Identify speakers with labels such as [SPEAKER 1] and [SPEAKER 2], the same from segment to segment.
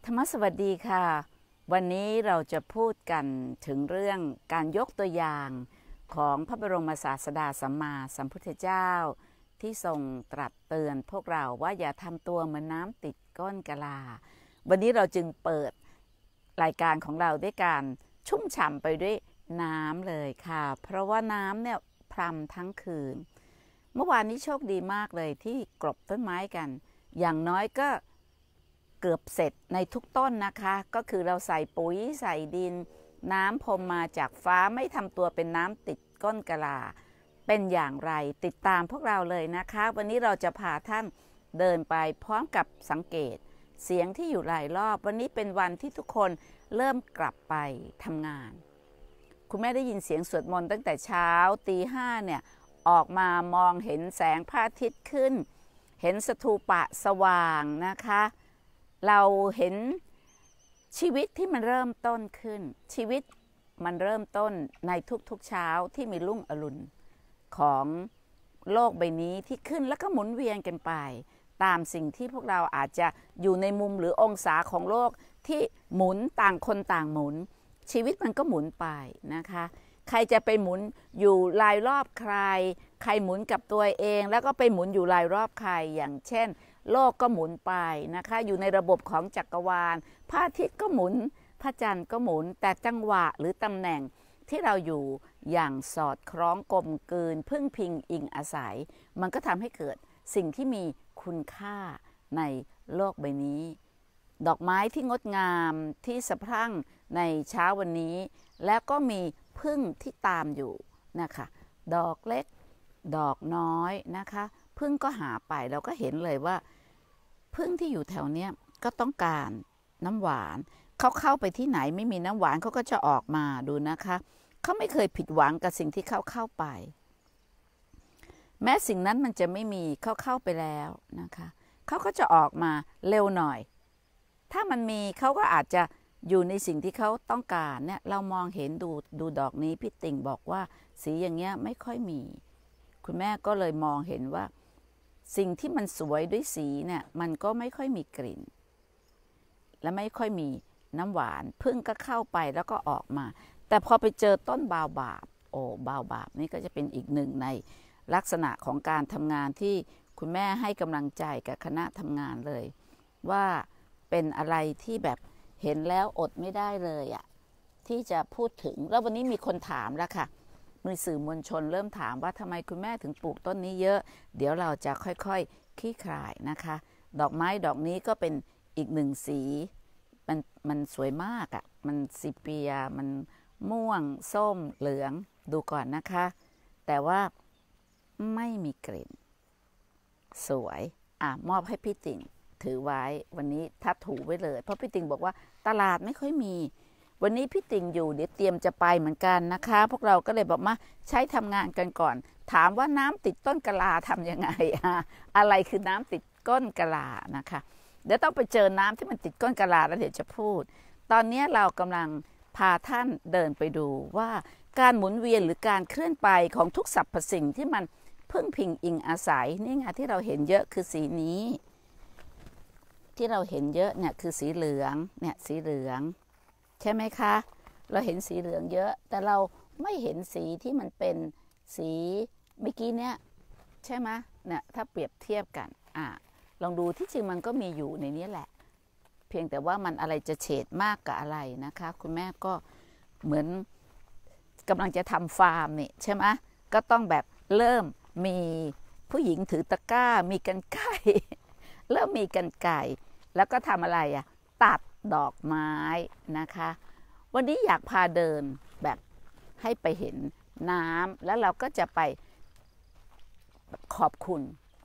[SPEAKER 1] ธรรมสวัสดีค่ะวันนี้เราจะพูดกันถึงเรื่องการยกตัวอย่างของพระบรมศาสดาสัมมาสัมพุทธเจ้าที่ทรงตรัสเตือนพวกเราว่าอย่าทำตัวเหมือนน้ำติดก้นกะลาวันนี้เราจึงเปิดรายการของเราด้วยการชุ่มฉ่ำไปด้วยน้ำเลยค่ะเพราะว่าน้ำเนี่ยพรำทั้งคืนเมื่อวานนี้โชคดีมากเลยที่กลบต้นไม้กันอย่างน้อยก็เกือบเสร็จในทุกต้นนะคะก็คือเราใส่ปุ๋ยใส่ดินน้ำพรมมาจากฟ้าไม่ทำตัวเป็นน้ำติดก้นกะลาเป็นอย่างไรติดตามพวกเราเลยนะคะวันนี้เราจะพาท่านเดินไปพร้อมกับสังเกตเสียงที่อยู่หลายรอบวันนี้เป็นวันที่ทุกคนเริ่มกลับไปทำงานคุณแม่ได้ยินเสียงสวดมนต์ตั้งแต่เช้าตีห้าเนี่ยออกมามองเห็นแสงพระอาทิตย์ขึ้นเห็นสถูปะสว่างนะคะเราเห็นชีวิตที่มันเริ่มต้นขึ้นชีวิตมันเริ่มต้นในทุกๆเช้าที่มีรุ่งอรุณของโลกใบนี้ที่ขึ้นแล้วก็หมุนเวียนกันไปตามสิ่งที่พวกเราอาจจะอยู่ในมุมหรือองศาของโลกที่หมุนต่างคนต่างหมุนชีวิตมันก็หมุนไปนะคะใครจะไปหมุนอยู่รายรอบใครใครหมุนกับตัวเองแล้วก็ไปหมุนอยู่รายรอบใครอย่างเช่นโลกก็หมุนไปนะคะอยู่ในระบบของจักรวาลพระอาทิตย์ก็หมุนพระจันทร์ก็หมุนแต่จังหวะหรือตำแหน่งที่เราอยู่อย่างสอดคล้องกลมกลืนพึ่งพิงอิงอาศัยมันก็ทำให้เกิดสิ่งที่มีคุณค่าในโลกใบนี้ดอกไม้ที่งดงามที่สะพรั่งในเช้าวันนี้แล้วก็มีพึ่งที่ตามอยู่นะคะดอกเล็กดอกน้อยนะคะพึ่งก็หาไปเราก็เห็นเลยว่าพึ่งที่อยู่แถวเนี้ยก็ต้องการน้ำหวานเขาเข้าไปที่ไหนไม่มีน้ำหวานเขาก็จะออกมาดูนะคะเขาไม่เคยผิดหวังกับสิ่งที่เขาเข้าไปแม้สิ่งนั้นมันจะไม่มีเขาเข้าไปแล้วนะคะเขาก็จะออกมาเร็วหน่อยถ้ามันมีเขาก็อาจจะอยู่ในสิ่งที่เขาต้องการเนี่ยเรามองเห็นดูดอกนี้พี่ติ่งบอกว่าสีอย่างเงี้ยไม่ค่อยมีคุณแม่ก็เลยมองเห็นว่าสิ่งที่มันสวยด้วยสีเนี่ยมันก็ไม่ค่อยมีกลิ่นและไม่ค่อยมีน้ำหวานพึ่งก็เข้าไปแล้วก็ออกมาแต่พอไปเจอต้นบาวบาบบาวบาบนี่ก็จะเป็นอีกหนึ่งในลักษณะของการทำงานที่คุณแม่ให้กำลังใจกับคณะทำงานเลยว่าเป็นอะไรที่แบบเห็นแล้วอดไม่ได้เลยอะที่จะพูดถึงแล้ววันนี้มีคนถามแล้วค่ะมีสื่อมวลชนเริ่มถามว่าทำไมคุณแม่ถึงปลูกต้นนี้เยอะเดี๋ยวเราจะค่อยๆคลี่คลายนะคะดอกไม้ดอกนี้ก็เป็นอีกหนึ่งสีมันสวยมากอ่ะมันซีเปียมันม่วงส้มเหลืองดูก่อนนะคะแต่ว่าไม่มีกลิ่นสวยมอบให้พี่ติ่งถือไว้วันนี้ถ้าถูไว้เลยเพราะพี่ติ่งบอกว่าตลาดไม่ค่อยมีวันนี้พี่ติ่งอยู่เดี๋ยวเตรียมจะไปเหมือนกันนะคะพวกเราก็เลยบอกมาใช้ทำงานกันก่อนถามว่าน้ำติดต้นกะลาทำยังไงอะไรคือน้ำติดก้นกะลานะคะเดี๋ยวต้องไปเจอน้ำที่มันติดก้นกะลาแล้วเดี๋ยวจะพูดตอนนี้เรากำลังพาท่านเดินไปดูว่าการหมุนเวียนหรือการเคลื่อนไปของทุกสรรพสิ่งที่มันพึ่งพิงอิงอาศัยนี่ไงที่เราเห็นเยอะคือสีนี้ที่เราเห็นเยอะเนี่ยคือสีเหลืองเนี่ยสีเหลืองใช่ไหมคะเราเห็นสีเหลืองเยอะแต่เราไม่เห็นสีที่มันเป็นสีเมื่อกี้เนี่ยใช่ไหมเนี่ยถ้าเปรียบเทียบกันลองดูที่จริงมันก็มีอยู่ในนี้แหละเพียงแต่ว่ามันอะไรจะเฉดมากกับอะไรนะคะคุณแม่ก็เหมือนกำลังจะทำฟาร์มนี่ใช่ไหมก็ต้องแบบเริ่มมีผู้หญิงถือตะกร้ามีกรรไกรเริ่มมีกรรไกรแล้วก็ทำอะไรตัดดอกไม้นะคะวันนี้อยากพาเดินแบบให้ไปเห็นน้ำแล้วเราก็จะไปขอบคุณ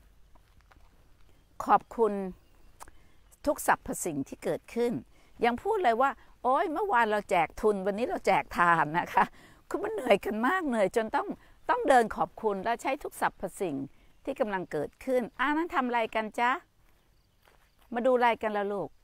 [SPEAKER 1] ทุกสรรพสิ่งที่เกิดขึ้นยังพูดเลยว่าโอ๊ยเมื่อวานเราแจกทุนวันนี้เราแจกทานนะคะคุณมันเหนื่อยกันมากเหนื่อยจนต้องเดินขอบคุณและใช้ทุกสรรพสิ่งที่กำลังเกิดขึ้นนั้นทำอะไรกันจ๊ะมาดูอะไรกันแล้วลูก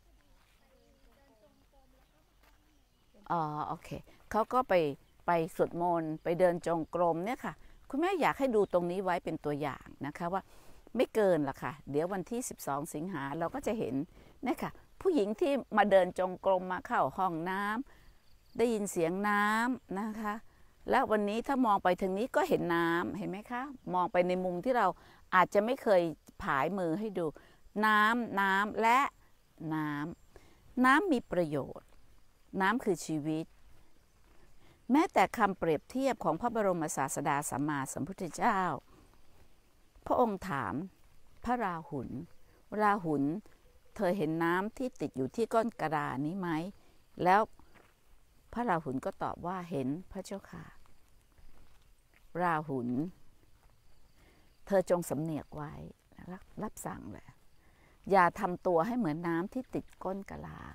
[SPEAKER 1] โอเคเขาก็ไปสวดมนต์ไปเดินจงกรมเนี่ยค่ะคุณแม่อยากให้ดูตรงนี้ไว้เป็นตัวอย่างนะคะว่าไม่เกินหรอกค่ะเดี๋ยววันที่12 สิงหาเราก็จะเห็นเนี่ยค่ะผู้หญิงที่มาเดินจงกรมมาเข้าห้องน้ำได้ยินเสียงน้ำนะคะแล้ววันนี้ถ้ามองไปทางนี้ก็เห็นน้ำเห็นไหมคะมองไปในมุมที่เราอาจจะไม่เคยผายมือให้ดูน้ำและน้ำมีประโยชน์น้ำคือชีวิตแม้แต่คำเปรียบเทียบของพระบรมศาสดาสัมมาสัมพุทธเจ้าพระองค์ถามพระราหุลเธอเห็นน้ำที่ติดอยู่ที่ก้นกระดาษนี้ไหมแล้วพระราหุลก็ตอบว่าเห็นพระเจ้าค่ะราหุลเธอจงสำเนียกไว้รับสั่งเลยอย่าทำตัวให้เหมือนน้ำที่ติดก้นกะลา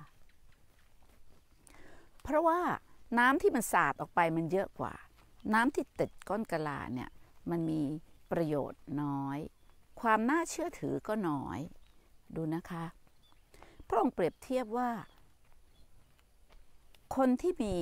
[SPEAKER 1] เพราะว่าน้ำที่มันสาดออกไปมันเยอะกว่าน้ำที่ติดก้นกะลาเนี่ยมันมีประโยชน์น้อยความน่าเชื่อถือก็น้อยดูนะคะพระองค์เปรียบเทียบว่าคนที่มี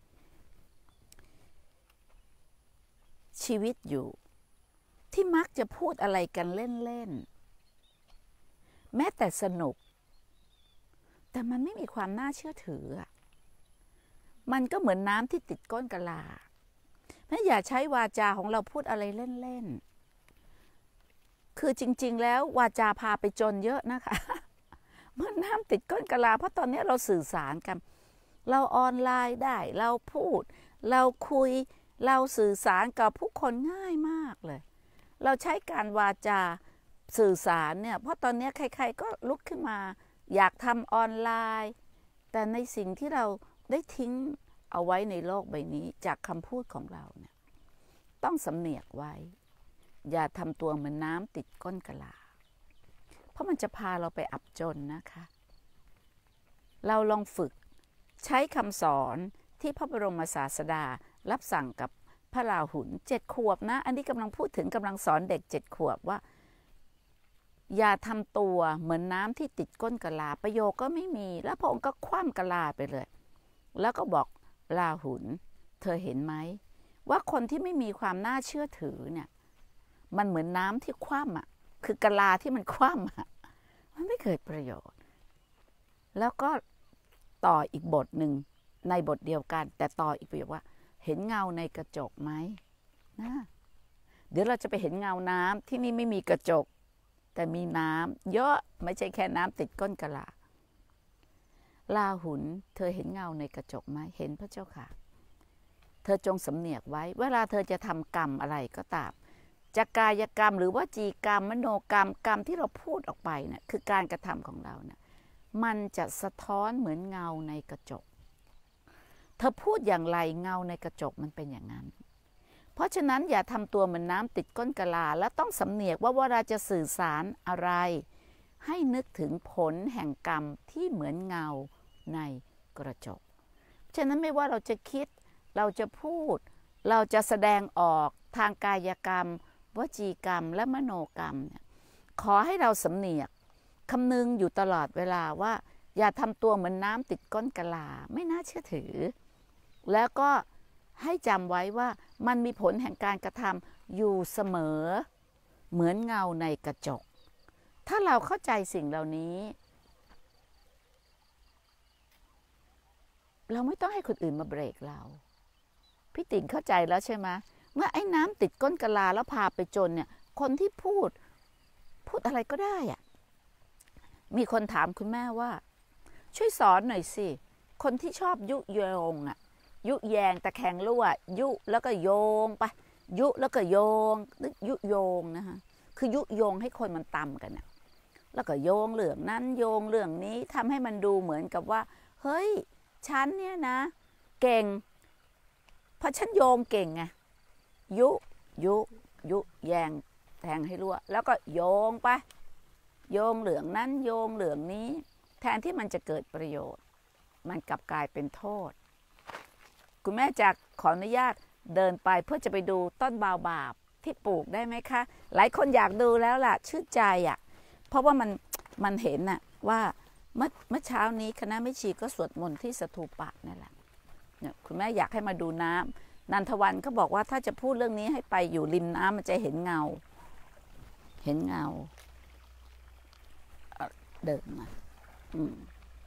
[SPEAKER 1] ชีวิตอยู่ที่มักจะพูดอะไรกันเล่นๆแม้แต่สนุกแต่มันไม่มีความน่าเชื่อถือมันก็เหมือนน้ำที่ติดก้นกะลาเพราะอย่าใช้วาจาของเราพูดอะไรเล่นๆคือจริงๆแล้ววาจาพาไปจนเยอะนะคะเหมือนน้ำติดก้นกะลาเพราะตอนนี้เราสื่อสารกันเราออนไลน์ได้เราพูดเราคุยเราสื่อสารกับผู้คนง่ายมากเลยเราใช้การวาจาสื่อสารเนี่ยเพราะตอนนี้ใครๆก็ลุกขึ้นมาอยากทำออนไลน์แต่ในสิ่งที่เราได้ทิ้งเอาไว้ในโลกใบนี้จากคำพูดของเราเนี่ยต้องสำเนียกไว้อย่าทำตัวเหมือนน้ำติดก้นกะลาเพราะมันจะพาเราไปอับจนนะคะเราลองฝึกใช้คำสอนที่พระบรมศาสดารับสั่งกับพระราหุล7 ขวบนะอันนี้กำลังพูดถึงกำลังสอนเด็ก7 ขวบว่าอย่าทำตัวเหมือนน้ำที่ติดก้นกะลาประโยคก็ไม่มีแล้วพระองค์ก็คว่ำกะลาไปเลยแล้วก็บอกราหุลเธอเห็นไหมว่าคนที่ไม่มีความน่าเชื่อถือเนี่ยมันเหมือนน้ำที่คว่ำคือกะลาที่มันคว่ำมันไม่เกิดประโยชน์แล้วก็ต่ออีกบทหนึ่งในบทเดียวกันแต่ต่ออีกประโยคว่าเห็นเงาในกระจกไหมนะเดี๋ยวเราจะไปเห็นเงาน้ำที่นี่ไม่มีกระจกแต่มีน้ำเยอะไม่ใช่แค่น้ำติดก้นกะลาราหุลเธอเห็นเงาในกระจกไหมเห็นพระเจ้าค่ะเธอจงสำเนียกไว้เวลาเธอจะทำกรรมอะไรก็ตามจะกายกรรมหรือว่าจีกรรมมโนกรรมกรรมที่เราพูดออกไปเนี่ยคือการกระทำของเราเนี่ยมันจะสะท้อนเหมือนเงาในกระจกเธอพูดอย่างไรเงาในกระจกมันเป็นอย่างนั้นเพราะฉะนั้นอย่าทำตัวเหมือนน้ำติดก้นกะลาและต้องสำเนียกว่าเวลาจะสื่อสารอะไรให้นึกถึงผลแห่งกรรมที่เหมือนเงาในกระจกฉะนั้นไม่ว่าเราจะคิดเราจะพูดเราจะแสดงออกทางกายกรรมวจีกรรมและมโนกรรมเนี่ยขอให้เราสำเนียกคำนึงอยู่ตลอดเวลาว่าอย่าทำตัวเหมือนน้ำติดก้นกะลาไม่น่าเชื่อถือแล้วก็ให้จำไว้ว่ามันมีผลแห่งการกระทำอยู่เสมอเหมือนเงาในกระจกถ้าเราเข้าใจสิ่งเหล่านี้เราไม่ต้องให้คนอื่นมาเบรกเราพี่ติ๋งเข้าใจแล้วใช่ไหมเมื่อไอ้น้ำติดก้นกะลาแล้วพาไปจนเนี่ยคนที่พูดอะไรก็ได้อะมีคนถามคุณแม่ว่าช่วยสอนหน่อยสิคนที่ชอบยุโยงยุแยงตะแคงรั่วยุแล้วก็โยงไปยุแล้วก็โยงยุโยงนะคะคือยุโยงให้คนมันตำกันแล้วก็โยงเรื่องนั้นโยงเรื่องนี้ทำให้มันดูเหมือนกับว่าเฮ้ยฉันเนี่ยนะเก่งเพราะฉันโยงเก่งไงยุแยงแทงให้รั่วแล้วก็โยงไปโยงเหลืองนั้นโยงเหลืองนี้แทนที่มันจะเกิดประโยชน์มันกลับกลายเป็นโทษคุณแม่จะขออนุญาตเดินไปเพื่อจะไปดูต้นบาวบาบที่ปลูกได้ไหมคะหลายคนอยากดูแล้วล่ะชื่นใจเพราะว่ามันเห็นว่าเมื่อเช้านี้คณะแม่ชีก็สวดมนต์ที่สถูปะนั่นแหละเนี่ยคุณแม่อยากให้มาดูน้ำนันทวันก็บอกว่าถ้าจะพูดเรื่องนี้ให้ไปอยู่ริมน้ำมันจะเห็นเงาเดินมา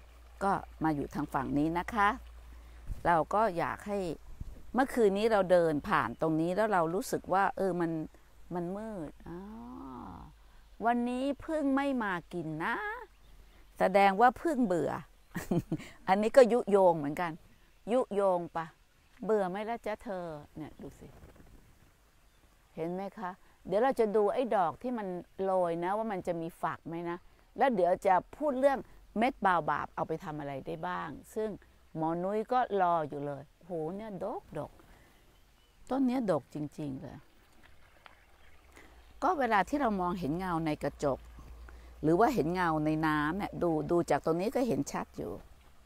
[SPEAKER 1] ก็มาอยู่ทางฝั่งนี้นะคะ เราก็อยากให้เมื่อคืนนี้เราเดินผ่านตรงนี้แล้วเรารู้สึกว่ามันมืดวันนี้พึ่งไม่มากินนะแสดงว่าพึ่งเบื่อ อันนี้ก็ยุโยงเหมือนกันยุโยงปะเบื่อไหมล่ะจ๊ะเธอเนี่ยดูสิเห็นไหมคะเดี๋ยวเราจะดูไอ้ดอกที่มันโรยนะว่ามันจะมีฝักไหมนะแล้วเดี๋ยวจะพูดเรื่องเม็ดบาวบาบเอาไปทำอะไรได้บ้างซึ่งหมอนุ้ยก็รออยู่เลยโหเนี่ยดกต้นเนี้ยดกจริงๆเลยก็เวลาที่เรามองเห็นเงาในกระจกหรือว่าเห็นเงาในน้ำเนี่ยดูจากตรงนี้ก็เห็นชัดอยู่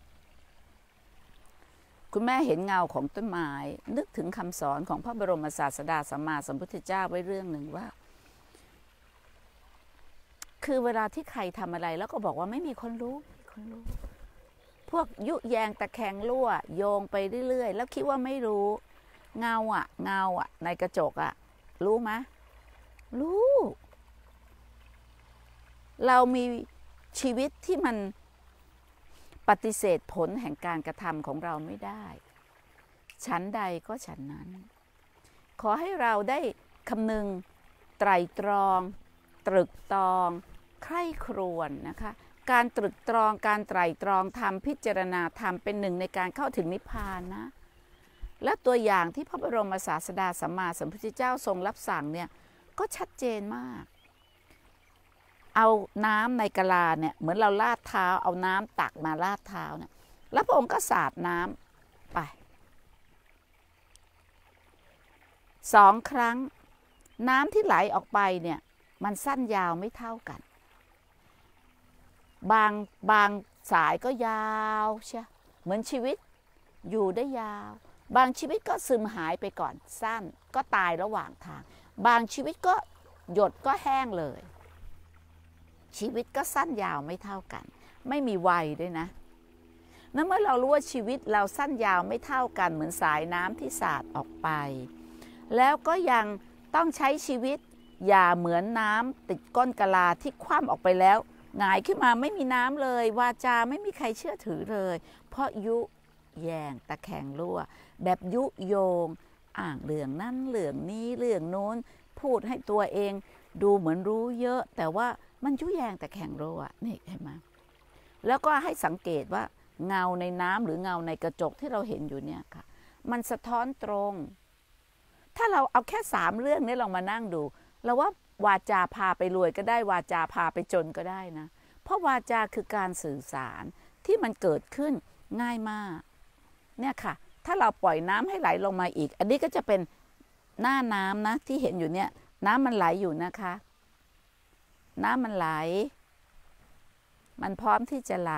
[SPEAKER 1] คุณแม่เห็นเงาของต้นไม้นึกถึงคำสอนของพระบรมศาสดาสัมมาสัมพุทธเจ้าไว้เรื่องหนึ่งว่าคือเวลาที่ใครทำอะไรแล้วก็บอกว่าไม่มีคนรู้พวกยุแยงตะแคงรั่วโยงไปเรื่อยๆแล้วคิดว่าไม่รู้เงาในกระจกรู้ไหมรู้เรามีชีวิตที่มันปฏิเสธผลแห่งการกระทำของเราไม่ได้ฉันใดก็ฉันนั้นขอให้เราได้คำนึงไตร่ตรองตรึกตรองใคร่ครวญนะคะการตรึกตรองการไตร่ตรองธรรมพิจารณาธรรมเป็นหนึ่งในการเข้าถึงนิพพานนะและตัวอย่างที่พระบรมศาสดาสัมมาสัมพุทธเจ้าทรงรับสั่งเนี่ยก็ชัดเจนมากเอาน้ำในกะลาเนี่ยเหมือนเราลาดเท้าเอาน้ำตักมาลาดเท้าเนี่ยแล้วพระองค์ก็สาดน้ำไป2 ครั้งน้ำที่ไหลออกไปเนี่ยมันสั้นยาวไม่เท่ากันบางสายก็ยาวใช่เหมือนชีวิตอยู่ได้ยาวบางชีวิตก็ซึมหายไปก่อนสั้นก็ตายระหว่างทางบางชีวิตก็หยดก็แห้งเลยชีวิตก็สั้นยาวไม่เท่ากันไม่มีวัยด้วยนะนั่นเมื่อเรารู้ว่าชีวิตเราสั้นยาวไม่เท่ากันเหมือนสายน้ำที่สาดออกไปแล้วก็ยังต้องใช้ชีวิตอย่าเหมือนน้ำติดก้นกะลาที่คว่ำออกไปแล้วหงายขึ้นมาไม่มีน้ำเลยวาจาไม่มีใครเชื่อถือเลยเพราะยุแยงตะแคงรั่วแบบยุโยงอ่างเรื่องนั้นเรื่องนี้เรื่องโน้นพูดให้ตัวเองดูเหมือนรู้เยอะแต่ว่ามันยุแยงตะแคงรั่วนี่เห็นไหมแล้วก็ให้สังเกตว่าเงาในน้ำหรือเงาในกระจกที่เราเห็นอยู่เนี่ยค่ะมันสะท้อนตรงถ้าเราเอาแค่3 เรื่องนี้เรามานั่งดูเราว่าวาจาพาไปรวยก็ได้วาจาพาไปจนก็ได้นะเพราะวาจาคือการสื่อสารที่มันเกิดขึ้นง่ายมากเนี่ยค่ะถ้าเราปล่อยน้ำให้ไหลลงมาอีกอันนี้ก็จะเป็นหน้าน้ำนะที่เห็นอยู่เนี่ยน้ำมันไหลอยู่นะคะน้ำมันไหลมันพร้อมที่จะไหล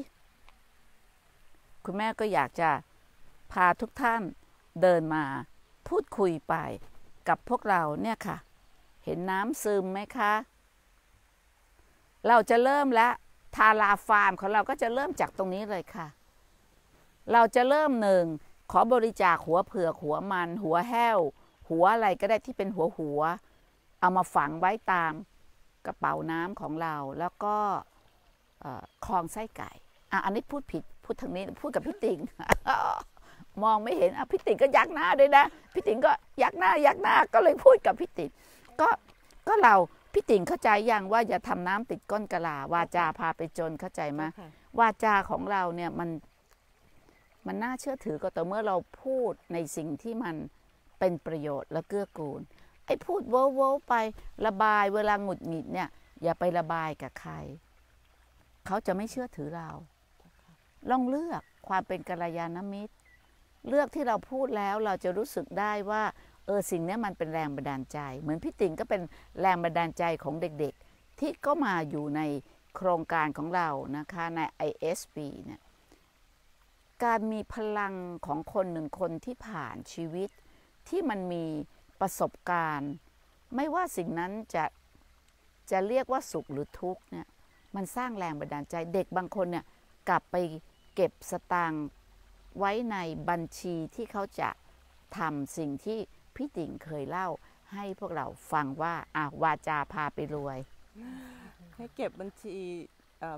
[SPEAKER 1] คุณแม่ก็อยากจะพาทุกท่านเดินมาพูดคุยไปกับพวกเราเนี่ยค่ะเห็นน้ำซึมไหมคะเราจะเริ่มแล้วทาราฟาร์มของเราก็จะเริ่มจากตรงนี้เลยค่ะเราจะเริ่ม1ขอบริจาคหัวเผือกหัวมันหัวแห้วหัวอะไรก็ได้ที่เป็นหัวเอามาฝังไว้ตามกระเป๋าน้ำของเราแล้วก็คลองไส้ไก่อันนี้พูดผิดพูดทางนี้พูดกับพี่ติ๋ง มองไม่เห็นพี่ติ๋งก็ยักหน้าด้วยนะพี่ติ๋งก็ยักหน้าก็เลยพูดกับพี่ติ๋งก็เราพี่ติ๋งเข้าใจยังว่าอย่าทำน้ำติดก้นกะลาวาจาพาไปจนเข้าใจไหมวาจาของเราเนี่ยมันน่าเชื่อถือก็ต่อเมื่อเราพูดในสิ่งที่มันเป็นประโยชน์และเกื้อกูลไอ้พูดโว้ไประบายเวลาหงุดหงิดเนี่ยอย่าไประบายกับใครเขาจะไม่เชื่อถือเราลองเลือกความเป็นกัลยาณมิตรเลือกที่เราพูดแล้วเราจะรู้สึกได้ว่าสิ่งนี้มันเป็นแรงบันดาลใจเหมือนพี่ติ๋งก็เป็นแรงบันดาลใจของเด็กๆที่ก็มาอยู่ในโครงการของเรานะคะใน ISP เนี่ยการมีพลังของคน1 คนที่ผ่านชีวิตที่มันมีประสบการณ์ไม่ว่าสิ่งนั้นจะเรียกว่าสุขหรือทุกข์เนี่ยมันสร้างแรงบันดาลใจเด็กบางคนเนี่ยกลับไปเก็บสตางค์ไว้ในบัญชีที่เขาจะทำสิ่งที่พี่ติ๋งเคยเล่าให้พวกเราฟังว่าวาจาพาไปรวย
[SPEAKER 2] ให้เก็บบัญชี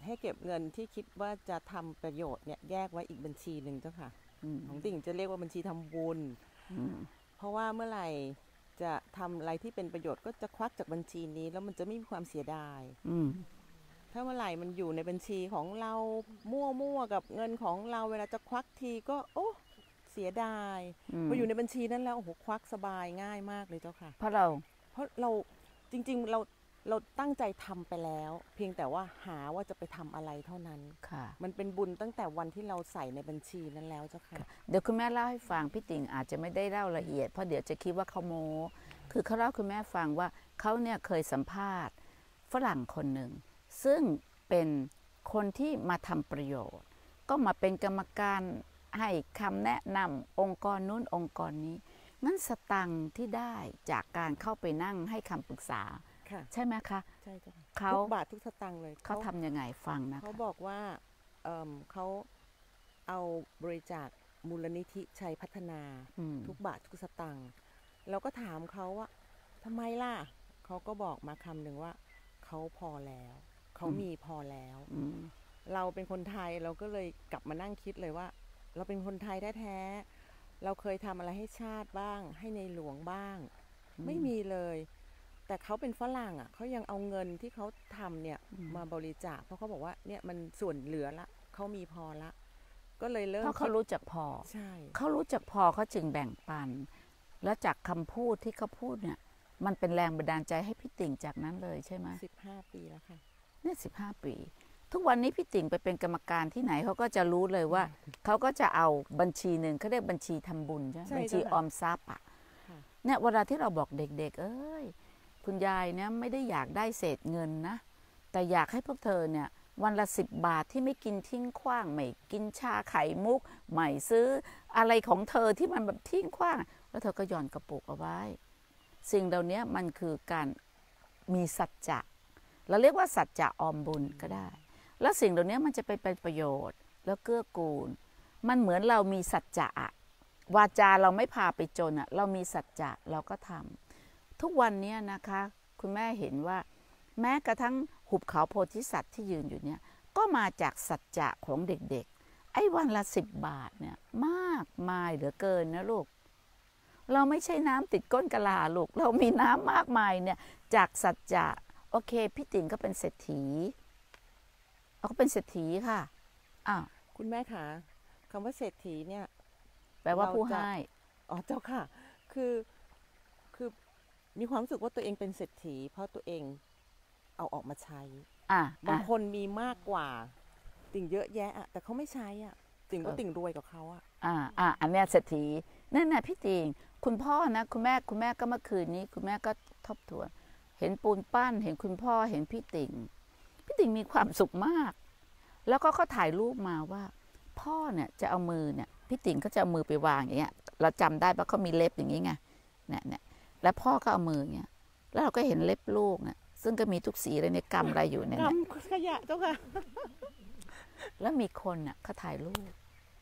[SPEAKER 2] ให้เก็บเงินที่คิดว่าจะทำประโยชน์เนี่ยแยกไว้อีกบัญชีหนึ่งเจ้าค่ะของติ่งจะเรียกว่าบัญชีทำบุญเพราะว่าเมื่อไหร่จะทำอะไรที่เป็นประโยชน์ก็จะควักจากบัญชีนี้แล้วมันจะไม่มีความเสียดายถ้าเมื่อไหร่มันอยู่ในบัญชีของเรามั่วกับเงินของเราเวลาจะควักทีก็โอ้เสียดายพออยู่ในบัญชีนั้นแล้วโอ้โหควักสบายง่ายมากเลยเจ้าค่ะเพราะเราจริงๆเราตั้งใจทำไปแล้วเพียงแต่ว่าหาว่าจะไปทำอะไรเท่านั้นมันเป็นบุญตั้งแต่วันที่เราใส่ในบัญชีนั้นแล้วเจ้าค่ะ
[SPEAKER 1] เดี๋ยวคุณแม่เล่าให้ฟังพี่ติ่งอาจจะไม่ได้เล่าละเอียดเพราะเดี๋ยวจะคิดว่าเขาโม้คือเขาเล่าคุณแม่ฟังว่าเขาเนี่ยเคยสัมภาษณ์ฝรั่งคนหนึ่งซึ่งเป็นคนที่มาทำประโยชน์ก็มาเป็นกรรมการให้คำแนะนำองค์กรนู้นองค์กรนี้งั้นสตังค์ที่ได้จากการเข้าไปนั่งให้คำปรึกษาใช่ไหมคะ
[SPEAKER 2] ใช่จ้ะเขาทุกบาททุกสตังค์เลย
[SPEAKER 1] เขาทำยังไงฟังนะคะ
[SPEAKER 2] เขาบอกว่าเขาเอาบริจาคมูลนิธิชัยพัฒนาทุกบาททุกสตังค์เราก็ถามเขาว่าทำไมล่ะเขาก็บอกมาคำหนึ่งว่าเขาพอแล้วเขามีพอแล้วเราเป็นคนไทยเราก็เลยกลับมานั่งคิดเลยว่าเราเป็นคนไทยแท้ๆเราเคยทำอะไรให้ชาติบ้างให้ในหลวงบ้างไม่มีเลยแต่เขาเป็นฝรั่งอ่ะเขายังเอาเงินที่เขาทำเนี่ยมาบริจาคเพราะเขาบอกว่าเนี่ยมันส่วนเหลือละเขามีพอละก็เลยเริ่ม
[SPEAKER 1] เพราะเขารู้จักพอ
[SPEAKER 2] ใช่
[SPEAKER 1] เขารู้จักพอเขาจึงแบ่งปันแล้วจากคำพูดที่เขาพูดเนี่ยมันเป็นแรงบันดาลใจให้พี่ติ่งจากนั้นเลยใช่ไหม
[SPEAKER 2] 15 ปีแล้วค่ะ
[SPEAKER 1] เนี่ย15 ปีทุกวันนี้พี่ติ่งไปเป็นกรรมการที่ไหนเขาก็จะรู้เลยว่าเขาก็จะเอาบัญชีหนึ่งเขาเรียกบัญชีทำบุญใช่ไหมบัญชีออมทรัพย์อ่ะเนี่ยเวลาที่เราบอกเด็กๆคุณยายเนี่ยไม่ได้อยากได้เศษเงินนะแต่อยากให้พวกเธอเนี่ยวันละ10 บาทที่ไม่กินทิ้งขว้างไม่กินชาไข่มุกไม่ซื้ออะไรของเธอที่มันแบบทิ้งขว้างแล้วเธอก็หย่อนกระปุกเอาไว้สิ่งเหล่านี้มันคือการมีสัจจะเราเรียกว่าสัจจะออมบุญก็ได้แล้วสิ่งเหล่านี้มันจะไปเป็นประโยชน์แล้วเกื้อกูลมันเหมือนเรามีสัจจะวาจาเราไม่พาไปจนเรามีสัจจะเราก็ทำทุกวันนี้นะคะคุณแม่เห็นว่าแม้กระทั่งหุบเขาโพธิสัตว์ที่ยืนอยู่เนี่ยก็มาจากสัจจะของเด็กๆไอ้วันละ10 บาทเนี่ยมากมายเหลือเกินนะลูกเราไม่ใช่น้ำติดก้นกะลาลูกเรามีน้ำมากมายเนี่ยจากสัจจะโอเคพี่ติ๋งก็เป็นเศรษฐีเขาก็เป็นเศรษฐีค่ะ
[SPEAKER 2] คุณแม่คะคำว่าเศรษฐีเนี่ย
[SPEAKER 1] แปลว่าผู้ให้
[SPEAKER 2] เจ้าค่ะคือมีความรู้สึกว่าตัวเองเป็นเศรษฐีเพราะตัวเองเอาออกมาใช้บางคนมีมากกว่าติ่งเยอะแยะแต่เขาไม่ใช้ติ่งก็ติ่งรวยกับเขา
[SPEAKER 1] อันนี้เศรษฐีนั่นน่ะพี่ติ่งคุณพ่อนะคุณแม่ก็เมื่อคืนนี้คุณแม่ก็ทบทวนเห็นปูนปั้นเห็นคุณพ่อเห็นพี่ติ่งมีความสุขมากแล้วก็เขาถ่ายรูปมาว่าพ่อเนี่ยจะเอามือเนี่ยพี่ติ่งก็จะเอามือไปวางอย่างเงี้ยเราจำได้เพราะเขามีเล็บอย่างนี้ไงเนี่ยแล้วพ่อก็เอามือเงี้ยแล้วเราก็เห็นเล็บลูกเนี่ยซึ่งก็มีทุกสีเลยในกำอะไรอยู่เนี่ย
[SPEAKER 2] กำขยะเจ้าค่ะ
[SPEAKER 1] แล้วมีคนน่ะเขาถ่ายรูป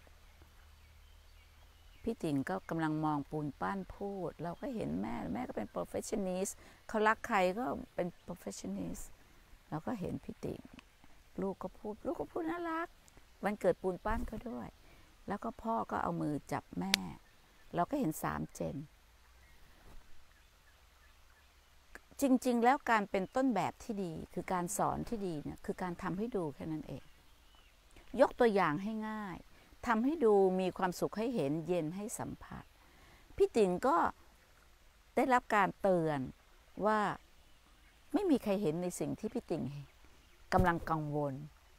[SPEAKER 1] พี่ติ่งก็กำลังมองปูนปั้นพูดเราก็เห็นแม่ก็เป็น perfectionist เขารักใครก็เป็น perfectionist เราก็เห็นพี่ติ่งลูกก็พูดน่ารักวันเกิดปูนปั้นเขาด้วยแล้วก็พ่อก็เอามือจับแม่เราก็เห็น3 เจนจริงๆแล้วการเป็นต้นแบบที่ดีคือการสอนที่ดีเนี่ยคือการทำให้ดูแค่นั้นเองยกตัวอย่างให้ง่ายทำให้ดูมีความสุขให้เห็นเย็นให้สัมผัสพี่ติ๋งก็ได้รับการเตือนว่าไม่มีใครเห็นในสิ่งที่พี่ติ๋งกำลังกังวล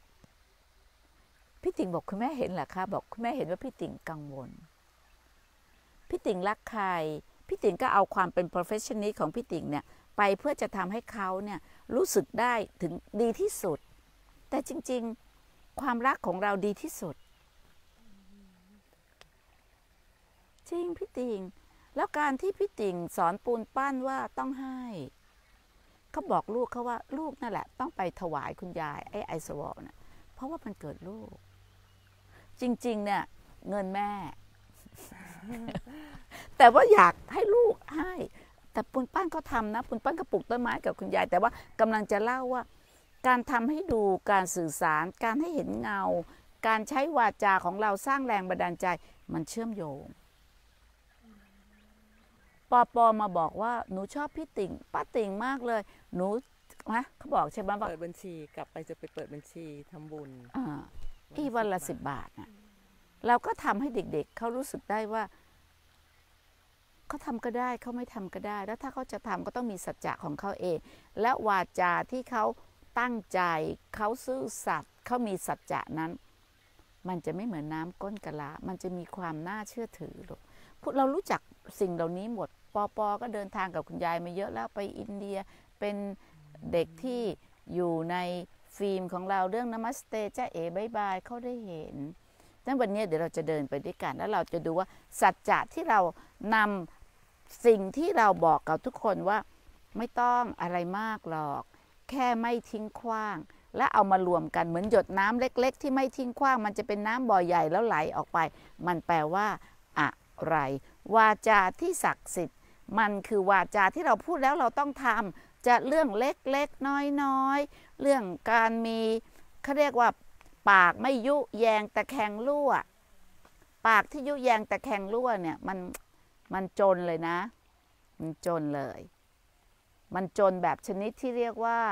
[SPEAKER 1] พี่ติ๋งบอกคุณแม่เห็นเหรอคะบอกคุณแม่เห็นว่าพี่ติ๋งกังวลพี่ติ๋งรักใครพี่ติ๋งก็เอาความเป็น professionist ของพี่ติ๋งเนี่ยไปเพื่อจะทำให้เขาเนี่ยรู้สึกได้ถึงดีที่สุดแต่จริงๆความรักของเราดีที่สุดจริงพี่ติ๋งแล้วการที่พี่ติ๋งสอนปูนปั้นว่าต้องให้เขาบอกลูกเขาว่าลูกนั่นแหละต้องไปถวายคุณยายไอสวอลเนี่ยเพราะว่ามันเกิดลูกจริงๆเนี่ยเงินแม่ แต่ว่าอยากให้ลูกให้แต่ปูนปั้นก็ทำนะปูนปั้นก็ปลูกต้นไม้กับคุณยายแต่ว่ากำลังจะเล่าว่าการทำให้ดูการสื่อสารการให้เห็นเงาการใช้วาจาของเราสร้างแรงบันดาลใจมันเชื่อมโยงปอมาบอกว่าหนูชอบพี่ติ่งป้าติ่งมากเลยหนูนะเขาบอกใช่ไหมว่า
[SPEAKER 2] เปิดบัญชีกลับไปจะไปเปิดบัญชีทำบุญ
[SPEAKER 1] วันละ10 บาทนะเราก็ทำให้เด็กๆเขารู้สึกได้ว่าเขาทำก็ได้เขาไม่ทำก็ได้แล้วถ้าเขาจะทำก็ต้องมีสัจจะของเขาเองและวาจาที่เขาตั้งใจเขาซื่อสัตย์เขามีสัจจะนั้นมันจะไม่เหมือนน้ำก้นกะลามันจะมีความน่าเชื่อถือลูกพวกเรารู้จักสิ่งเหล่านี้หมดปอก็เดินทางกับคุณยายมาเยอะแล้วไปอินเดียเป็นเด็กที่อยู่ในฟิล์มของเราเรื่องนามัสเตจ้าเอ๋บายบายเขาได้เห็นดังนั้นวันนี้เดี๋ยวเราจะเดินไปด้วยกันแล้วเราจะดูว่าสัจจะที่เรานำสิ่งที่เราบอกกับทุกคนว่าไม่ต้องอะไรมากหรอกแค่ไม่ทิ้งขว้างและเอามารวมกันเหมือนหยดน้ำเล็กๆที่ไม่ทิ้งขว้างมันจะเป็นน้ำบ่อใหญ่แล้วไหลออกไปมันแปลว่าอะไรวาจาที่ศักดิ์สิทธิ์มันคือวาจาที่เราพูดแล้วเราต้องทำจะเรื่องเล็กๆน้อยๆเรื่องการมีเขาเรียกว่าปากไม่ยุแยงตะแคงรั่วปากที่ยุแยงตะแคงรั่วเนี่ยมันจนเลยนะมันจนเลยมันจนแบบชนิดที่เรียกว่า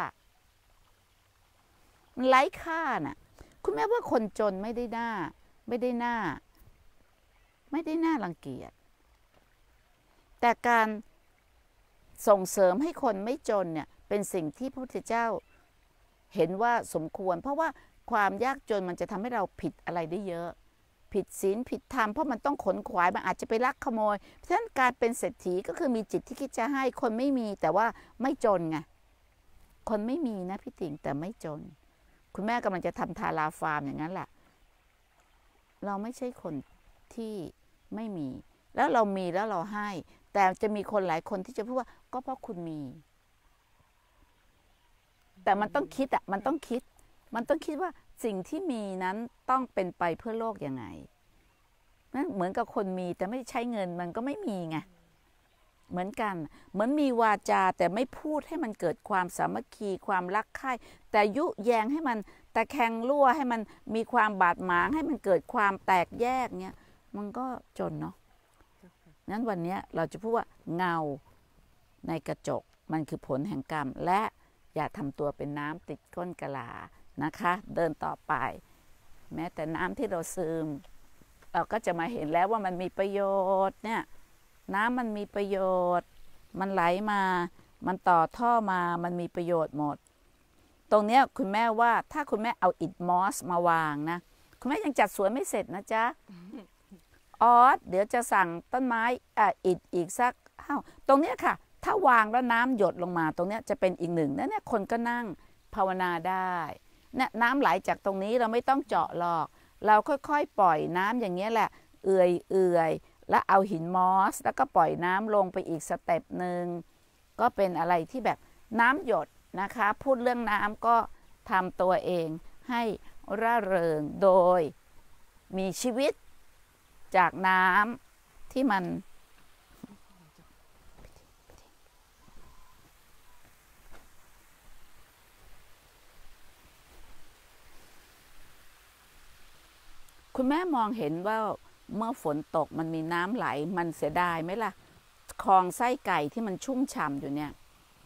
[SPEAKER 1] ไร้ค่าน่ะคุณแม่ว่าคนจนไม่ได้น่ารังเกียจแต่การส่งเสริมให้คนไม่จนเนี่ยเป็นสิ่งที่พระพุทธเจ้าเห็นว่าสมควรเพราะว่าความยากจนมันจะทำให้เราผิดอะไรได้เยอะผิดศีลผิดธรรมเพราะมันต้องขนขวายมันอาจจะไปลักขโมยเพราะฉะนั้นการเป็นเศรษฐีก็คือมีจิตที่คิดจะให้คนไม่มีแต่ว่าไม่จนไงคนไม่มีนะพี่ติ๋งแต่ไม่จนคุณแม่กำลังจะทำทาราฟาร์มอย่างนั้นแหละเราไม่ใช่คนที่ไม่มีแล้วเรามีแล้วเราให้แต่จะมีคนหลายคนที่จะพูดว่าก็เพราะคุณมีแต่มันต้องคิดมันต้องคิดว่าสิ่งที่มีนั้นต้องเป็นไปเพื่อโลกยังไงนั่นเหมือนกับคนมีแต่ไม่ใช้เงินมันก็ไม่มีไงเหมือนกันเหมือนมีวาจาแต่ไม่พูดให้มันเกิดความสามัคคีความรักใคร่แต่ยุแยงให้มันตะแคงรั่วให้มันมีความบาดหมางให้มันเกิดความแตกแยกเนี่ยมันก็จนเนาะนั้นวันนี้เราจะพูดว่าเงาในกระจกมันคือผลแห่งกรรมและอย่าทำตัวเป็นน้ำติดก้นกะลานะคะเดินต่อไปแม้แต่น้ำที่เราซึมเราก็จะมาเห็นแล้วว่ามันมีประโยชน์เนี่ยน้ำมันมีประโยชน์มันไหลมามันต่อท่อมามันมีประโยชน์หมดตรงเนี้ยคุณแม่ว่าถ้าคุณแม่เอาอิฐมอสมาวางนะคุณแม่ยังจัดสวนไม่เสร็จนะจ๊ะเดี๋ยวจะสั่งต้นไม้อิฐอีกสักตรงเนี้ยค่ะถ้าวางแล้วน้ำหยดลงมาตรงเนี้ยจะเป็นอีกหนึ่งนั่นเนี่ยคนก็นั่งภาวนาได้เนี่ยน้ำไหลจากตรงนี้เราไม่ต้องเจาะหรอกเราค่อยๆปล่อยน้ำอย่างเงี้ยแหละเอื่อยแล้วเอาหินมอสแล้วก็ปล่อยน้ำลงไปอีกสเต็ปหนึ่งก็เป็นอะไรที่แบบน้ำหยดนะคะพูดเรื่องน้ำก็ทำตัวเองให้ร่าเริงโดยมีชีวิตจากน้ำที่มันคุณแม่มองเห็นว่าเมื่อฝนตกมันมีน้ำไหลมันเสียดายไหมล่ะคลองไส้ไก่ที่มันชุ่มฉ่ำอยู่เนี่ย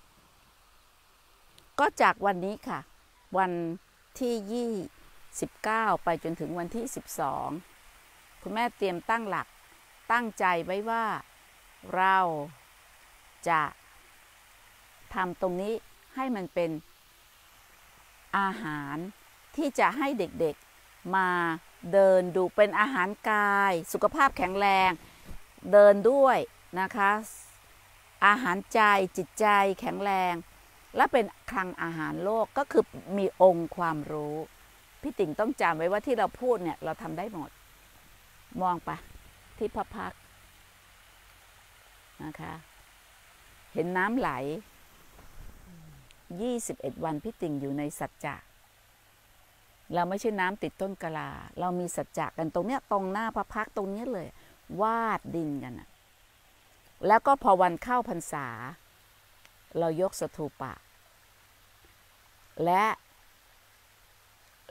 [SPEAKER 1] ก็จากวันนี้ค่ะวันที่29ไปจนถึงวันที่12คุณแม่เตรียมตั้งหลักตั้งใจไว้ว่าเราจะทำตรงนี้ให้มันเป็นอาหารที่จะให้เด็กๆมาเดินดูเป็นอาหารกายสุขภาพแข็งแรงเดินด้วยนะคะอาหารใจจิตใจแข็งแรงและเป็นคลังอาหารโลกก็คือมีองค์ความรู้พี่ติ๋งต้องจำไว้ว่าที่เราพูดเนี่ยเราทำได้หมดมองไปที่พระพักตร์นะคะเห็นน้ำไหล21 วันพี่ติ๋งอยู่ในสัจจะเราไม่ใช่น้ำติดต้นกะลาเรามีสัจจะกันตรงเนี้ยตรงหน้าพระพักตร์ตรงนี้เลยวาดดินกันนะแล้วก็พอวันเข้าพรรษาเรายกสถูปะและ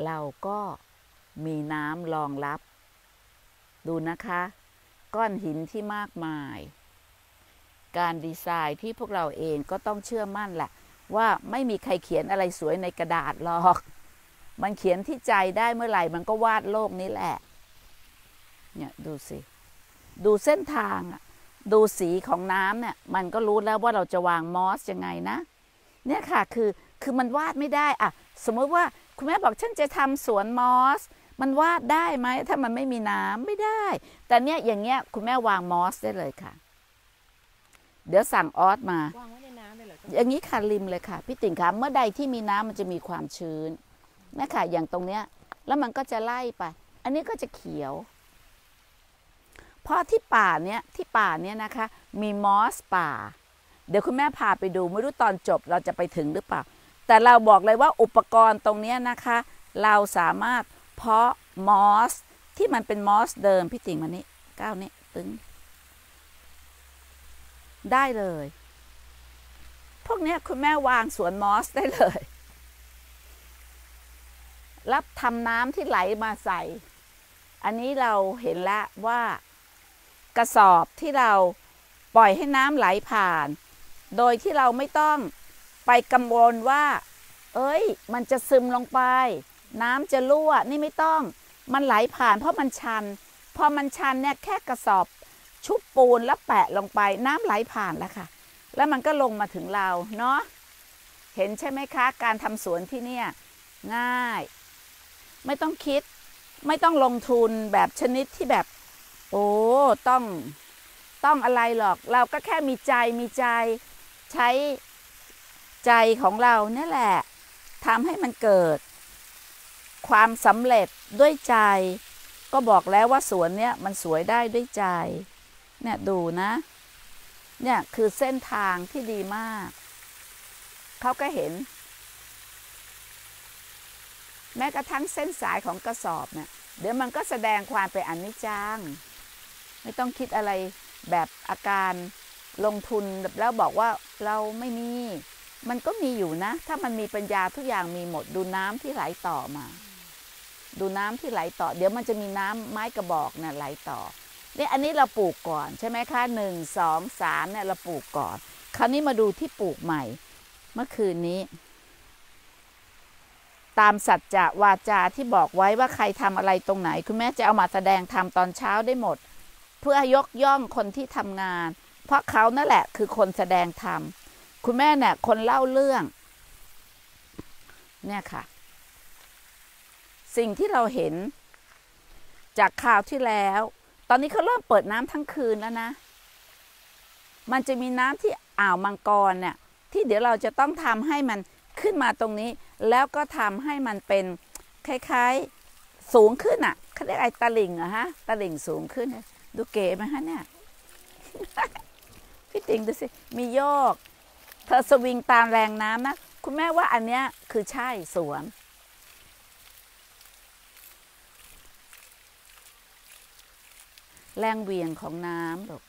[SPEAKER 1] เราก็มีน้ำรองรับดูนะคะก้อนหินที่มากมายการดีไซน์ที่พวกเราเองก็ต้องเชื่อมั่นแหละว่าไม่มีใครเขียนอะไรสวยในกระดาษหรอกมันเขียนที่ใจได้เมื่อไหร่มันก็วาดโลกนี้แหละเนี่ยดูสิดูเส้นทางดูสีของน้ำเนี่ยมันก็รู้แล้วว่าเราจะวางมอสยังไงนะเนี่ยค่ะคือมันวาดไม่ได้อะสมมติว่าคุณแม่บอกฉันจะทำสวนมอสมันวาดได้ไหมถ้ามันไม่มีน้ำไม่ได้แต่เนี่ยอย่างเงี้ยคุณแม่วางมอสได้เลยค่ะเดี๋ยวสั่งออสมาว
[SPEAKER 2] างไว้ในน้ำได้เหรอ
[SPEAKER 1] อย่างนี้ค่ะริมเลยค่ะพี่ติ๋งคะเมื่อใดที่มีน้ำมันจะมีความชื้นนะค่ะอย่างตรงเนี้ยแล้วมันก็จะไล่ไปอันนี้ก็จะเขียวเพราะที่ป่าเนี้ยนะคะมีมอสป่าเดี๋ยวคุณแม่พาไปดูไม่รู้ตอนจบเราจะไปถึงหรือเปล่าแต่เราบอกเลยว่าอุปกรณ์ตรงนี้นะคะเราสามารถเพาะมอสที่มันเป็นมอสเดิมพี่ติ๋งมานี้ก้าวนี้ตึงได้เลยพวกนี้คุณแม่วางสวนมอสได้เลยรับทำน้ำที่ไหลมาใส่อันนี้เราเห็นแล้วว่ากระสอบที่เราปล่อยให้น้ำไหลผ่านโดยที่เราไม่ต้องไปกังวลว่ามันจะซึมลงไปน้ำจะรั่วนี่ไม่ต้องมันไหลผ่านเพราะมันชันพอมันชันเนี่ยแค่กระสอบชุบปูนแล้วแปะลงไปน้ำไหลผ่านแล้วค่ะแล้วมันก็ลงมาถึงเราเนาะเห็นใช่ไหมคะการทำสวนที่เนี่ยง่ายไม่ต้องคิดไม่ต้องลงทุนแบบชนิดที่แบบต้องอะไรหรอกเราก็แค่มีใจใช้ใจของเราเนี่ยแหละทำให้มันเกิดความสำเร็จด้วยใจก็บอกแล้วว่าสวนเนี้ยมันสวยได้ด้วยใจเนี่ยดูนะเนี่ยคือเส้นทางที่ดีมากเขาก็เห็นแม้กระทั่งเส้นสายของกระสอบเนี่ยเดี๋ยวมันก็แสดงความเป็นอนิจจังไม่ต้องคิดอะไรแบบอาการลงทุนแล้วบอกว่าเราไม่มีมันก็มีอยู่นะถ้ามันมีปัญญาทุกอย่างมีหมดดูน้ำที่ไหลต่อมาดูน้ำที่ไหลต่อเดี๋ยวมันจะมีน้ำไม้กระบอกเนี่ยไหลต่อเนี่ยอันนี้เราปลูกก่อนใช่ไหมคะ1 2 3เนี่ยเราปลูกก่อนคราวนี้มาดูที่ปลูกใหม่เมื่อคืนนี้ตามสัจจะวาจาที่บอกไว้ว่าใครทำอะไรตรงไหนคุณแม่จะเอามาแสดงทำตอนเช้าได้หมดเพื่อยกย่องคนที่ทำงานเพราะเขานั่นแหละคือคนแสดงธรรมคุณแม่เนี่ยคนเล่าเรื่องเนี่ยค่ะสิ่งที่เราเห็นจากข่าวที่แล้วตอนนี้เขาเริ่มเปิดน้ำทั้งคืนแล้วนะมันจะมีน้ำที่อ่าวมังกรเนี่ยที่เดี๋ยวเราจะต้องทำให้มันขึ้นมาตรงนี้แล้วก็ทำให้มันเป็นคล้ายๆสูงขึ้นอ่ะเขาเรียกไอ้ตะลิ่งอะฮะตะลิ่งสูงขึ้นดูเก๋ไหมฮะเนี่ย พี่ติ๋งดูสิมีโยกเธอสวิงตามแรงน้ำนะคุณแม่ว่าอันเนี้ยคือใช่สวนแรงเหวี่ยงของน้ำลูก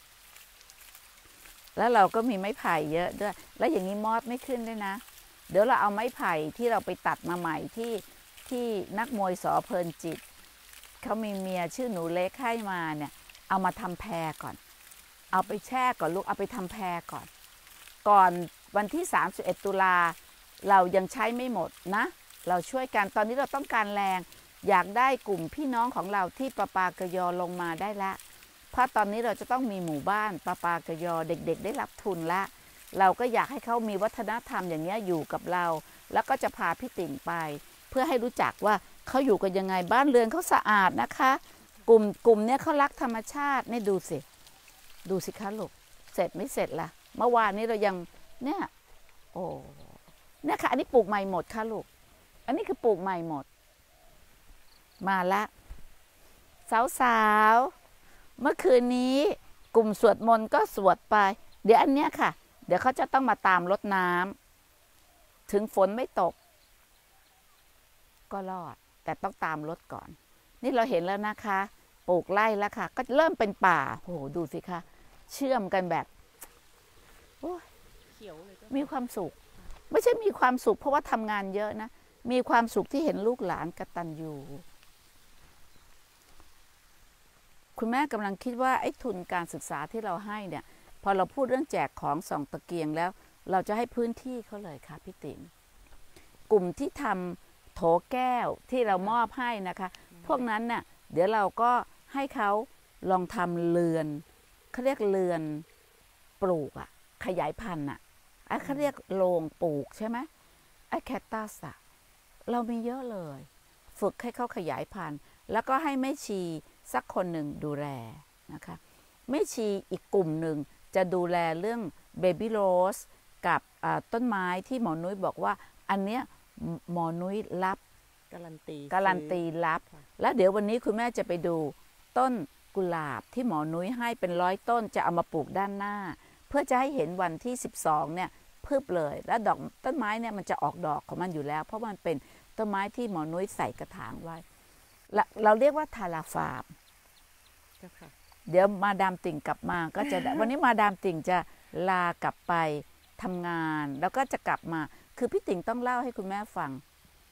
[SPEAKER 1] แล้วเราก็มีไม้ไผ่เยอะด้วยแล้วอย่างนี้มอดไม่ขึ้นด้วยนะเดี๋ยวเราเอาไม้ไผ่ที่เราไปตัดมาใหม่ที่นักมวยสอเพลินจิตเขามีเมียชื่อหนูเล็กให้มาเนี่ยเอามาทำแพรก่อนเอาไปแช่ก่อนลูกเอาไปทำแพรก่อนวันที่31 ตุลาเรายังใช้ไม่หมดนะเราช่วยกันตอนนี้เราต้องการแรงอยากได้กลุ่มพี่น้องของเราที่ประปากยอลงมาได้ละเพราะตอนนี้เราจะต้องมีหมู่บ้านประปากยอเด็กๆได้รับทุนละเราก็อยากให้เขามีวัฒนธรรมอย่างนี้อยู่กับเราแล้วก็จะพาพี่ติ๋งไปเพื่อให้รู้จักว่าเขาอยู่กันยังไงบ้านเรือนเขาสะอาดนะคะกลุ่มเนี้ยเขารักธรรมชาตินี่ดูสิคะลูกเสร็จไม่เสร็จละเมื่อวานนี้เรายังเนี่ยเนี่ยค่ะอันนี้ปลูกใหม่หมดค่ะลูกอันนี้คือปลูกใหม่หมดมาละสาวเมื่อคืนนี้กลุ่มสวดมนต์ก็สวดไปเดี๋ยวอันเนี้ยค่ะเดี๋ยวเขาจะต้องมาตามรดน้ำถึงฝนไม่ตกก็รอดแต่ต้องตามรดก่อนนี่เราเห็นแล้วนะคะปลูกไร่แล้วค่ะก็เริ่มเป็นป่าโอ้โหดูสิคะเชื่อมกันแบบเขียวเลยมีความสุขไม่ใช่มีความสุขเพราะว่าทำงานเยอะนะมีความสุขที่เห็นลูกหลานกตัญญูคุณแม่กำลังคิดว่าไอ้ทุนการศึกษาที่เราให้เนี่ยพอเราพูดเรื่องแจกของส่องตะเกียงแล้วเราจะให้พื้นที่เขาเลยค่ะพี่ติ๋มกลุ่มที่ทำโถแก้วที่เรามอบให้นะคะพวกนั้นน่ะเดี๋ยวเราก็ให้เขาลองทำเรือนเขาเรียกเรือนปลูกอะขยายพันธุ์อะเขาเรียกโรงปลูกใช่ไหมไอ้แคคตัสอะเรามีเยอะเลยฝึกให้เขาขยายพันธุ์แล้วก็ให้แม่ชีสักคนหนึ่งดูแลนะคะแม่ชีอีกกลุ่มหนึ่งจะดูแลเรื่องเบบี้โรสกับต้นไม้ที่หมอนุ้ยบอกว่าอันเนี้ยหมอนุ้ยรับ
[SPEAKER 2] การันตี
[SPEAKER 1] รับแล้วเดี๋ยววันนี้คุณแม่จะไปดูต้นกุหลาบที่หมอนุ้ยให้เป็น100 ต้นจะเอามาปลูกด้านหน้าเพื่อจะให้เห็นวันที่12เนี่ยพึบเลยแล้วดอกต้นไม้เนี่ยมันจะออกดอกของมันอยู่แล้วเพราะมันเป็นต้นไม้ที่หมอนุ้ยใส่กระถางไว้เราเรียกว่าทาราฟาร์มเดี๋ยวมาดามติ่งกลับมาก็จะ วันนี้มาดามติ่งจะลากลับไปทำงานแล้วก็จะกลับมาคือพี่ติ่งต้องเล่าให้คุณแม่ฟัง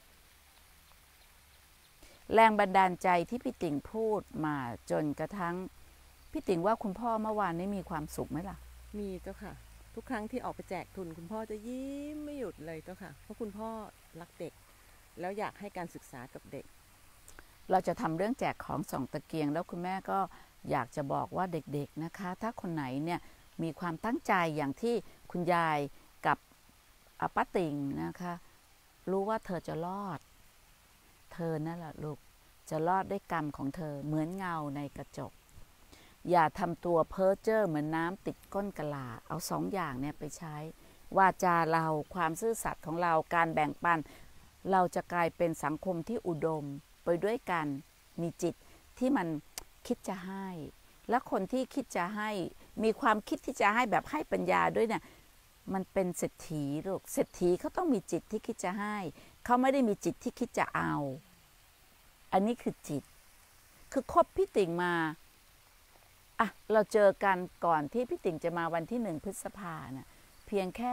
[SPEAKER 1] แรงบันดาลใจที่พี่ติ่งพูดมาจนกระทั่งพี่ติ่งว่าคุณพ่อเมื่อวานนี้มีความสุขไหมล่ะ
[SPEAKER 2] มีเจ้าค่ะทุกครั้งที่ออกไปแจกทุนคุณพ่อจะยิ้มไม่หยุดเลยเจ้าค่ะเพราะคุณพ่อรักเด็กแล้วอยากให้การศึกษากับเด็ก
[SPEAKER 1] เราจะทำเรื่องแจกของส่องตะเกียงแล้วคุณแม่ก็อยากจะบอกว่าเด็กๆนะคะถ้าคนไหนเนี่ยมีความตั้งใจอย่างที่คุณยายกับป้าติ่งนะคะรู้ว่าเธอจะรอดเธอนั่นแหละลูกจะรอดด้วยกรรมของเธอเหมือนเงาในกระจกอย่าทำตัวเพ้อเจ้อเหมือนน้ำติดก้นกะลาเอา2 อย่างเนี่ยไปใช้วาจาเราความซื่อสัตย์ของเราการแบ่งปันเราจะกลายเป็นสังคมที่อุดมไปด้วยกันมีจิตที่มันคิดจะให้และคนที่คิดจะให้มีความคิดที่จะให้แบบให้ปัญญาด้วยเนี่ยมันเป็นเศรษฐีลูกเศรษฐีเขาต้องมีจิตที่คิดจะให้เขาไม่ได้มีจิตที่คิดจะเอาอันนี้คือจิตคือคบพี่ติ่งมาเราเจอกันก่อนที่พี่ติ่งจะมาวันที่1 พฤษภาเนี่ยเพียงแค่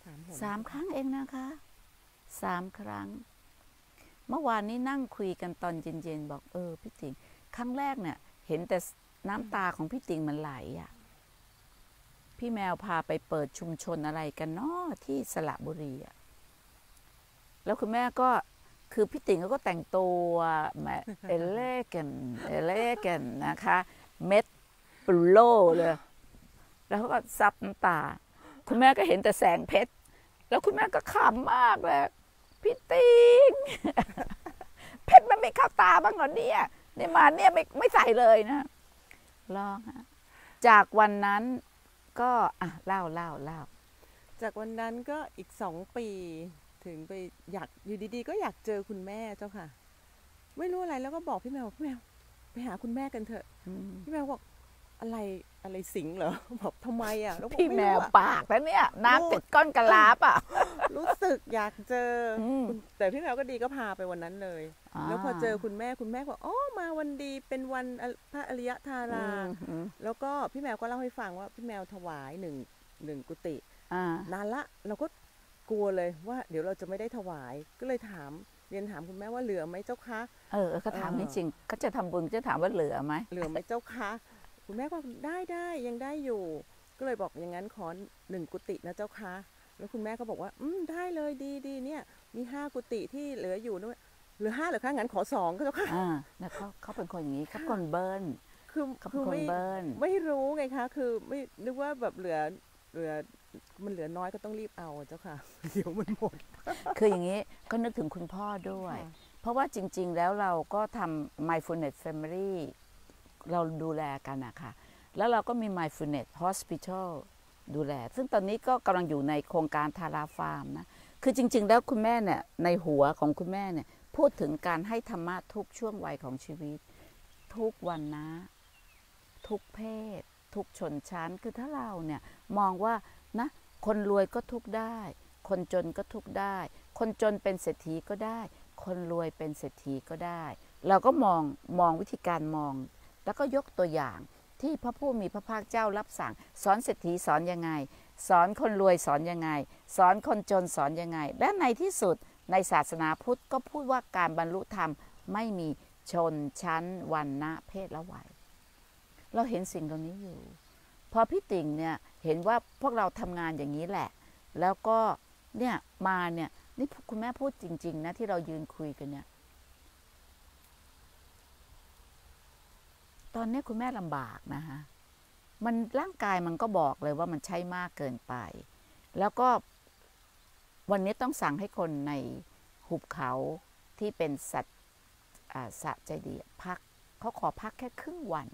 [SPEAKER 1] 3 ครั้งเองนะคะ3 ครั้งเมื่อวานนี้นั่งคุยกันตอนเย็นๆบอกพี่ติ่งครั้งแรกเนี่ยเห็นแต่น้ำตาของพี่ติ่งมันไหลอ่ะพี่แมวพาไปเปิดชุมชนอะไรกันเนาะที่สระบุรีอ่ะแล้วคุณแม่ก็คือพี่ติ่งก็แต่งตัวเอเลกันนะคะเม็ดปุโลเลยแล้วก็ซับน้ำตาคุณแม่ก็เห็นแต่แสงเพชรแล้วคุณแม่ก็ขำมากเลยพี่ติ่งเพชรมันไม่เข้าตาบ้างเหรอเนี่ยนี่มาเนี่ยไม่ใส่เลยนะลองจากวันนั้นก็เล่า
[SPEAKER 2] จากวันนั้นก็อีก2 ปีถึงไปอยากอยู่ดีๆก็อยากเจอคุณแม่เจ้าค่ะไม่รู้อะไรแล้วก็บอกพี่แมวไปหาคุณแม่กันเถอะพี่แมวบอกอะไรสิงเหรอบอกทำไมแล้ว
[SPEAKER 1] พี่แมวปากแล้วเนี่ยน้ำติดก้อนกะลาป่ะ
[SPEAKER 2] รู้สึกอยากเจอแต่พี่แมวก็ดีก็พาไปวันนั้นเลยแล้วพอเจอคุณแม่บอกมาวันดีเป็นวันพระอริยธาราแล้วก็พี่แมวก็เล่าให้ฟังว่าพี่แมวถวายหนึ่งกุฏินานละเราก็กลัวเลยว่าเดี๋ยวเราจะไม่ได้ถวายก็เลยเรียนถามคุณแม่ว่าเหลือไหมเจ้าคะ
[SPEAKER 1] เขาถามจริงๆก็จะทำบุญจะถามว่าเหลือไหม
[SPEAKER 2] เจ้าคะคุณแม่ก็ได้ยังได้อยู่ก็เลยบอกอย่างนั้นขอ1 กุฏินะเจ้าคะแล้วคุณแม่ก็บอกว่าได้เลยดีเนี่ยมี5 กุฏิที่เหลืออยู่ด้วยเหลือ5เหรอคะงั้นขอ2ก็เจ้าค่ะ
[SPEAKER 1] นะเขาเป็นคนอย่างนี้เขาคนเบิร์น
[SPEAKER 2] คือไม่รู้ไงคะคือไม่นึกว่าแบบเหลือมันเหลือน้อยก็ต้องรีบเอาเจ้าค่ะเดี๋ยวมันหมด
[SPEAKER 1] คืออย่างนี้ก็นึกถึงคุณพ่อด้วยเพราะว่าจริงๆแล้วเราก็ทำ Mindfulness Family เราดูแลกันนะคะแล้วเราก็มี Mindfulness Hospital ดูแลซึ่งตอนนี้ก็กำลังอยู่ในโครงการทาราฟาร์มนะคือจริงๆแล้วคุณแม่เนี่ยในหัวของคุณแม่เนี่ยพูดถึงการให้ธรรมะทุกช่วงวัยของชีวิตทุกวันนะทุกเพศทุกชนชั้นคือถ้าเราเนี่ยมองว่านะคนรวยก็ทุกได้คนจนก็ทุกได้คนจนเป็นเศรษฐีก็ได้คนรวยเป็นเศรษฐีก็ได้เราก็มองวิธีการมองแล้วก็ยกตัวอย่างที่พระผู้มีพระภาคเจ้ารับสั่งสอนเศรษฐีสอนยังไงสอนคนรวยสอนยังไงสอนคนจนสอนยังไงและในที่สุดในศาสนาพุทธก็พูดว่าการบรรลุธรรมไม่มีชนชั้นวรรณะเพศและวัยเราเห็นสิ่งตรงนี้อยู่พอพี่ติ่งเนี่ยเห็นว่าพวกเราทำงานอย่างนี้แหละแล้วก็เนี่ยมาเนี่ยนี่คุณแม่พูดจริงๆนะที่เรายืนคุยกันเนี่ยตอนนี้คุณแม่ลำบากนะคะมันร่างกายมันก็บอกเลยว่ามันใช้มากเกินไปแล้วก็วันนี้ต้องสั่งให้คนในหุบเขาที่เป็นสัตว์ใจดีพักเขาขอพักแค่ครึ่งวัน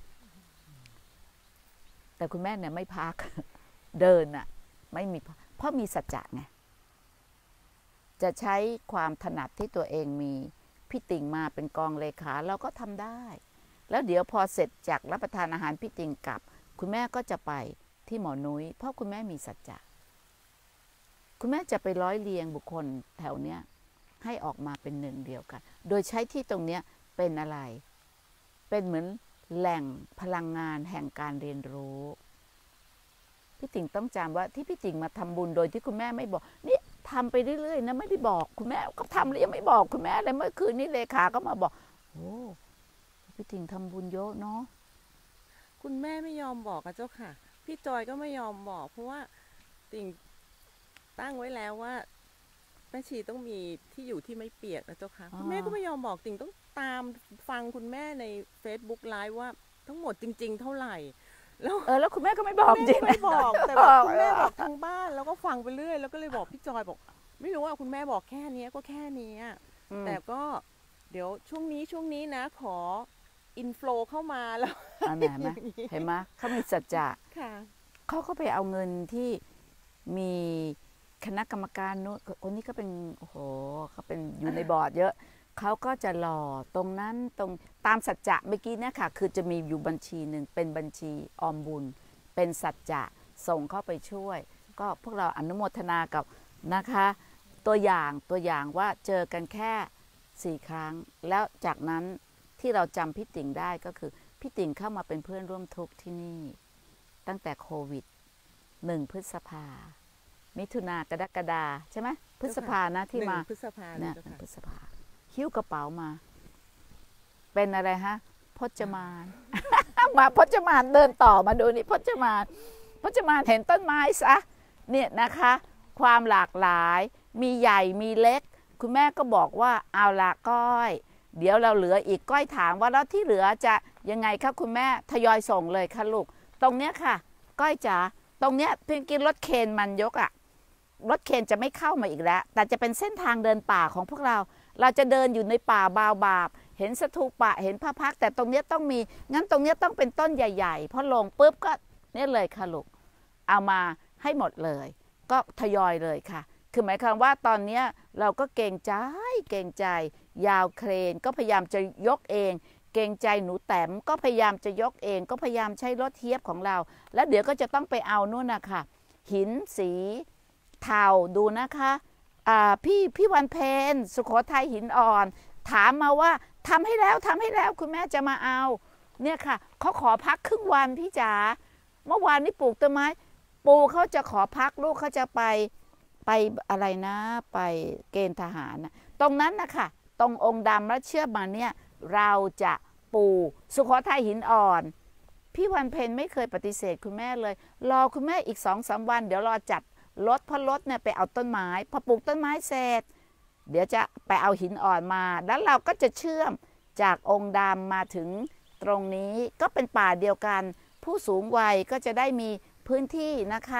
[SPEAKER 1] แต่คุณแม่เนี่ยไม่พัก เดินอ่ะไม่มีเพราะมีสัจจะไงจะใช้ความถนัดที่ตัวเองมีพี่ติ่งมาเป็นกองเลขาเราก็ทำได้แล้วเดี๋ยวพอเสร็จจากรับประทานอาหารพี่ติ่งกลับคุณแม่ก็จะไปที่หมอนุ้ยเพราะคุณแม่มีสัจจะคุณแม่จะไปร้อยเรียงบุคคลแถวเนี้ยให้ออกมาเป็นหนึ่งเดียวกันโดยใช้ที่ตรงเนี้ยเป็นอะไรเป็นเหมือนแหล่งพลังงานแห่งการเรียนรู้พี่ติ่งต้องจำว่าที่พี่ติ่งมาทำบุญโดยที่คุณแม่ไม่บอกนี่ทำไปเรื่อยๆนะไม่ได้บอกคุณแม่ก็ทำแล้วยังไม่บอกคุณแม่เลยเมื่อคืนนี้เลขาก็มาบอกโอ้พี่ติ่งทำบุญเยอะเนาะ
[SPEAKER 2] คุณแม่ไม่ยอมบอกอะเจ้าค่ะพี่จอยก็ไม่ยอมบอกเพราะว่าติ่งตั้งไว้แล้วว่าแม่ชีต้องมีที่อยู่ที่ไม่เปียกนะเจ้าค่ะคุณแม่ก็ไม่ยอมบอกติ่งต้องตามฟังคุณแม่ใน Facebook ไลฟ์ว่าทั้งหมดจริงๆเท่าไหร่
[SPEAKER 1] แล้วคุณแม่ก็ไม่บอกจริง
[SPEAKER 2] ไม่บอกแต่แบบคุณแม่บอกทางบ้านแล้วก็ฟังไปเรื่อยแล้วก็เลยบอกพี่จอยบอกไม่รู้ว่าคุณแม่บอกแค่นี้ก็แค่นี้แต่ก็เดี๋ยวช่วงนี้นะขออินโฟลเข้ามาแล้ว
[SPEAKER 1] เห็นไหมเขามีสัจจะเขาก็ไปเอาเงินที่มีคณะกรรมการนู้นคนนี้ก็เป็นโอ้โหเขาเป็นอยู่ในบอร์ดเยอะเขาก็จะหล่อตรงนั้นตรงตามสัจจะเมื่อกี้เนี่ยค่ะคือจะมีอยู่บัญชีหนึ่งเป็นบัญชีออมบุญเป็นสัจจะส่งเข้าไปช่วยก็พวกเราอนุโมทนากับนะคะตัวอย่างว่าเจอกันแค่4 ครั้งแล้วจากนั้นที่เราจำพี่ติ่งได้ก็คือพี่ติ่งเข้ามาเป็นเพื่อนร่วมทุกข์ที่นี่ตั้งแต่โควิด1 พฤษภามิถุนากรกฎาใช่ไหมพฤษภานะที่มา
[SPEAKER 2] พฤษภา
[SPEAKER 1] เนี่ยพฤษภาหิ้วกระเป๋ามาเป็นอะไรฮะพจมาน มาพจมานเดินต่อมาดูนี่พจมานเห็นต้นไม้ซะเนี่ยนะคะความหลากหลายมีใหญ่มีเล็กคุณแม่ก็บอกว่าเอาละก้อยเดี๋ยวเราเหลืออีกก้อยถามว่าแล้วที่เหลือจะยังไงคะคุณแม่ทยอยส่งเลยค่ะลูกตรงเนี้ยค่ะก้อยจ๋าตรงเนี้ยเพียงกินรถเคนมันยกอะรถเคนจะไม่เข้ามาอีกแล้วแต่จะเป็นเส้นทางเดินป่าของพวกเราจะเดินอยู่ในป่าบาวบาบเห็นสถูปะเห็นพระพักแต่ตรงนี้ต้องมีงั้นตรงนี้ต้องเป็นต้นใหญ่ๆพอลงปุ๊บก็เนี่ยเลยค่ะลูกเอามาให้หมดเลยก็ทยอยเลยค่ะคือหมายความว่าตอนนี้เราก็เกรงใจยาวเครนก็พยายามจะยกเองเกรงใจหนูแต้มก็พยายามจะยกเองก็พยายามใช้รถเทียบของเราแล้วเดี๋ยวก็จะต้องไปเอานู่นนะคะหินสีเทาดูนะคะพี่วันเพ็ญสุโขทัยหินอ่อนถามมาว่าทำให้แล้วคุณแม่จะมาเอาเนี่ยค่ะเขาขอพักครึ่งวันพี่จ๋าเมื่อวานนี้ปลูกต้นไม้ปูเขาจะขอพักลูกเขาจะไปอะไรนะไปเกณฑ์ทหารนะตรงนั้นนะคะตรงองค์ดำแล้วเชื่อมาเนี่ยเราจะปูสุโขทัยหินอ่อนพี่วันเพ็ญไม่เคยปฏิเสธคุณแม่เลยรอคุณแม่อีก2-3 วันเดี๋ยวรอจัดรถเพราะรถเนี่ยไปเอาต้นไม้พอปลูกต้นไม้เสร็จเดี๋ยวจะไปเอาหินอ่อนมาแล้วเราก็จะเชื่อมจากองค์ดำมาถึงตรงนี้ก็เป็นป่าเดียวกันผู้สูงวัยก็จะได้มีพื้นที่นะคะ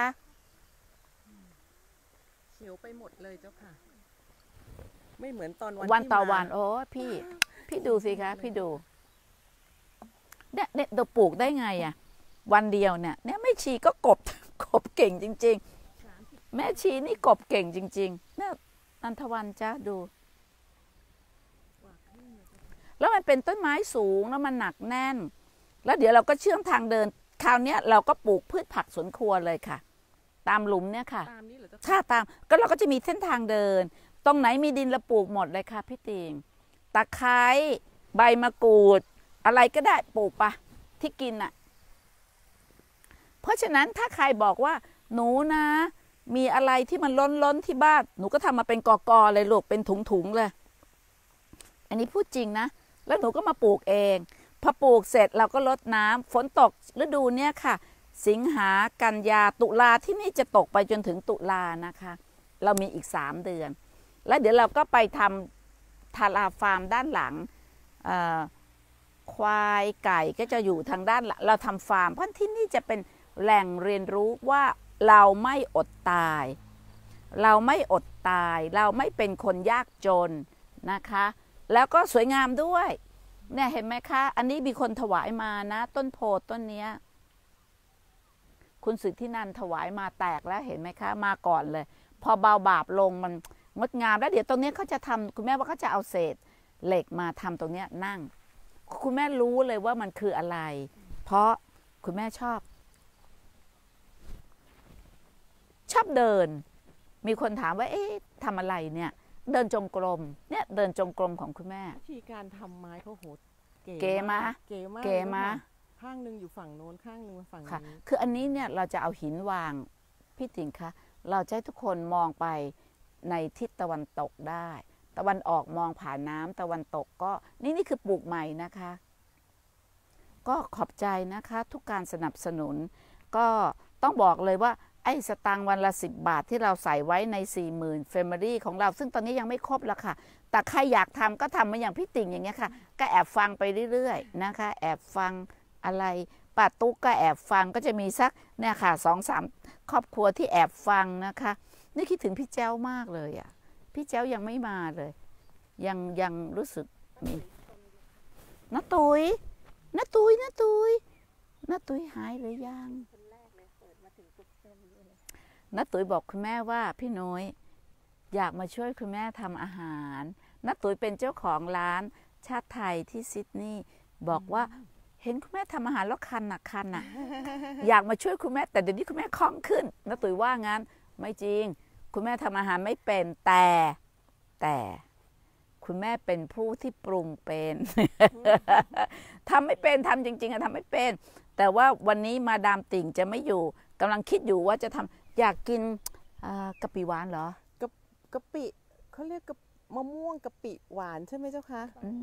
[SPEAKER 2] เขียวไปหมดเลยเจ้าค่ะไม่เหมือนตอน
[SPEAKER 1] วันต่อวันโอ้พี่ดูสิคะพี่ดูเนี่ยเราปลูกได้ไงอ่ะวันเดียวเนี่ยไม่ชีก็กบเก่งจริงๆแม่ชีนี่กบเก่งจริงๆเนี่ยนันทวันจ้าดูแล้วมันเป็นต้นไม้สูงแล้วมันหนักแน่นแล้วเดี๋ยวเราก็เชื่อมทางเดินคราวนี้เราก็ปลูกพืชผักสวนครัวเลยค่ะตามหลุมเนี่ยค่ะถ้าตามก็เราก็จะมีเส้นทางเดินตรงไหนมีดินเราปลูกหมดเลยค่ะพี่ติ่งตะไคร้ใบมะกรูดอะไรก็ได้ปลูกปะที่กินอ่ะเพราะฉะนั้นถ้าใครบอกว่าหนูนะมีอะไรที่มันล้นที่บ้านหนูก็ทำมาเป็นกอเลยลูกเป็นถุงเลยอันนี้พูดจริงนะแล้วหนูก็มาปลูกเองพอปลูกเสร็จเราก็รดน้ำฝนตกฤดูเนี้ยค่ะสิงหากันยาตุลาที่นี่จะตกไปจนถึงตุลานะคะเรามีอีก3 เดือนแล้วเดี๋ยวเราก็ไปทำทาราฟาร์มด้านหลังควายไก่ก็จะอยู่ทางด้านหลังเราทำฟาร์มเพราะที่นี่จะเป็นแหล่งเรียนรู้ว่าเราไม่อดตายเราไม่อดตายเราไม่เป็นคนยากจนนะคะแล้วก็สวยงามด้วยเนี่ยเห็นไหมคะอันนี้มีคนถวายมานะต้นโพต้นเนี้ยคุณสิทธินันท์ถวายมาแตกแล้วเห็นไหมคะมาก่อนเลยพอเบาบาปลงมันงดงามแล้วเดี๋ยวตรงนี้เขาจะทำคุณแม่ว่าเขาจะเอาเศษเหล็กมาทำตรงนี้นั่งคุณแม่รู้เลยว่ามันคืออะไรเพราะคุณแม่ชอบเดินมีคนถามว่าเอ๊ะทำอะไรเนี่ยเดินจงกรมเนี่ยเดินจงกรมของคุณแม่
[SPEAKER 2] วิธีการทำไม้เขาโหด
[SPEAKER 1] เก๋มา
[SPEAKER 2] ข้างหนึ่งอยู่ฝั่งโน้นข้างหนึ่งฝั่งนี้
[SPEAKER 1] คืออันนี้เนี่ยเราจะเอาหินวางพี่ติ๋งคะเราจะให้ทุกคนมองไปในทิศตะวันตกได้ตะวันออกมองผ่านน้ำตะวันตกก็นี่คือปลูกใหม่นะคะก็ขอบใจนะคะทุกการสนับสนุนก็ต้องบอกเลยว่าไอ้สตางค์วันละ10 บาทที่เราใส่ไว้ใน 40,000 Family ของเราซึ่งตอนนี้ยังไม่ครบละค่ะแต่ใครอยากทำก็ทำมาอย่างพี่ติ่งอย่างเงี้ยค่ะก็แอบฟังไปเรื่อยๆนะคะแอบฟังอะไรป้าตุ๊กก็แอบฟังก็จะมีสักเนี่ยค่ะ2-3 ครอบครัวที่แอบฟังนะคะนี่คิดถึงพี่แจ้วมากเลยอ่ะพี่แจ้วยังไม่มาเลยยังรู้สึกมีน้าตุ้ยหายหรือยังน้าตุ้ยบอกคุณแม่ว่าพี่น้อยอยากมาช่วยคุณแม่ทำอาหารน้าตุ้ยเป็นเจ้าของร้านชาติไทยที่ซิดนีย์บอกว่าเห็นคุณแม่ทำอาหารแล้วคันน่ะ อยากมาช่วยคุณแม่แต่เดี๋ยวนี้คุณแม่คล่องขึ้นน้าตุ้ยว่างั้นไม่จริงคุณแม่ทำอาหารไม่เป็นแต่คุณแม่เป็นผู้ที่ปรุงเป็น ทำไม่เป็นทำจริงๆทำไม่เป็นแต่ว่าวันนี้มาดามติ่งจะไม่อยู่กำลังคิดอยู่ว่าจะทำอยากกินกะปิหวานเหร
[SPEAKER 2] กะปิเขาเรียกมะม่วงกะปิหวานใช่ไหมเจ้าคะ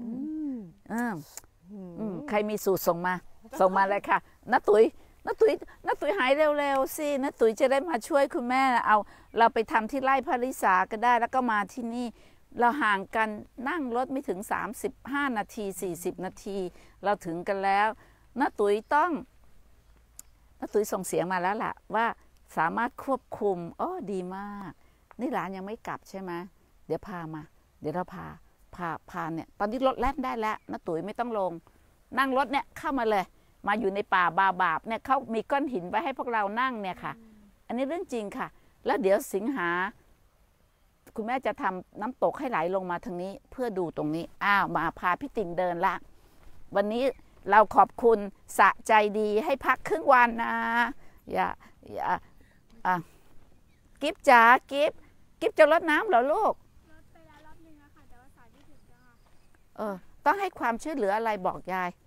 [SPEAKER 1] ใครมีสูตรส่งมาเลยค่ะน้าตุ๋ยหายเร็วๆสิน้าตุ๋ยจะได้มาช่วยคุณแม่เอาเราไปทำที่ไร่พาริสาก็ได้แล้วก็มาที่นี่เราห่างกันนั่งรถไม่ถึง35 นาที40 นาทีเราถึงกันแล้วน้าตุ๋ยส่งเสียงมาแล้วล่ะว่าสามารถควบคุมดีมากนี่หลานยังไม่กลับใช่ไหมเดี๋ยวพามาเดี๋ยวเราพาเนี่ยตอนนี้รถแล่นได้แล้วน้าตุ๋ยไม่ต้องลงนั่งรถเนี่ยเข้ามาเลยมาอยู่ในป่าบาปเนี่ยเขามีก้อนหินไว้ให้พวกเรานั่งเนี่ยค่ะอันนี้เรื่องจริงค่ะแล้วเดี๋ยวสิงหาคุณแม่จะทำน้ำตกให้ไหลลงมาทางนี้เพื่อดูตรงนี้มาพาพี่ติ่งเดินละวันนี้เราขอบคุณสะใจดีให้พักครึ่งวันนะอย่ากิ๊บจ๋ากิ๊บจะรดน้ำเหรอลูก
[SPEAKER 3] รดไปแล้วรอบนึงแล้วค่ะแต่ว่าสายที่สุดแล้ว
[SPEAKER 1] ต้องให้ความช่วยเหลืออะไรบอกยาย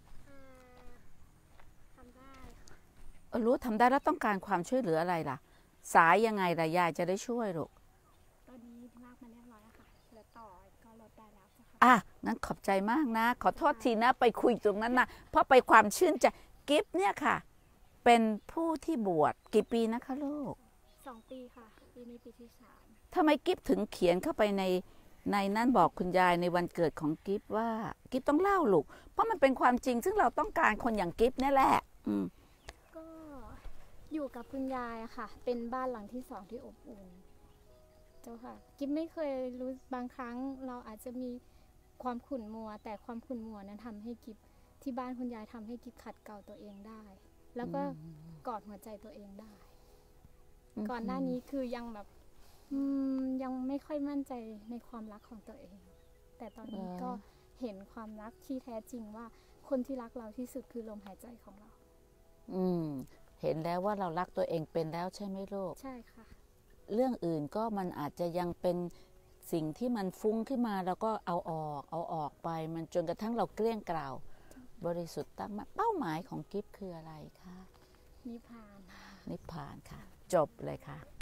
[SPEAKER 3] ทำได้
[SPEAKER 1] รู้ทำได้แล้วต้องการความช่วยเหลืออะไรล่ะสายยังไงล่ะยายจะได้ช่วยลูก
[SPEAKER 3] ตอนนี้ลากมาเรียบร้อยแล้วค่ะเหลือต่อก็ลดได้แล้วค่ะ
[SPEAKER 1] งั้นขอบใจมากนะขอโทษทีนะไปคุยตรงนั้นนะเพราะไปความชื่นใจกิฟต์เนี่ยค่ะเป็นผู้ที่บวชกี่ปีนะคะลูก
[SPEAKER 3] 2 ปีค่ะปีนี้ปีที่3
[SPEAKER 1] ทำไมกิฟต์ถึงเขียนเข้าไปในนั้นบอกคุณยายในวันเกิดของกิฟต์ว่ากิฟต์ต้องเล่าลูกเพราะมันเป็นความจริงซึ่งเราต้องการคนอย่างกิฟต์นี่แหละ
[SPEAKER 3] ก็อยู่กับคุณยายอะค่ะเป็นบ้านหลังที่2ที่อบอุ่นเจ้าค่ะกิฟต์ไม่เคยรู้บางครั้งเราอาจจะมีความขุ่นมัวแต่ความขุ่นมัวนั้นทำให้กิฟต์ที่บ้านคุณยายทำให้กิฟต์ขัดเกลาตัวเองได้แล้วก็กอดหัวใจตัวเองได้ก่อนหน้านี้คือยังแบบยังไม่ค่อยมั่นใจในความรักของตัวเองแต่ตอนนี้ก็เห็นความรักที่แท้จริงว่าคนที่รักเราที่สุดคือลมหายใจของเรา
[SPEAKER 1] เห็นแล้วว่าเรารักตัวเองเป็นแล้วใช่ไหมลูก
[SPEAKER 3] ใช่ค่ะ
[SPEAKER 1] เรื่องอื่นก็มันอาจจะยังเป็นสิ่งที่มันฟุ้งขึ้นมาแล้วก็เอาออกไปมันจนกระทั่งเราเกลี้ยงเกล่าบริสุทธิ์ตั้งมั่นเป้าหมายของกิฟต์คืออะไรคะ
[SPEAKER 3] นิพพาน
[SPEAKER 1] ค่ะจบเลยค่ะ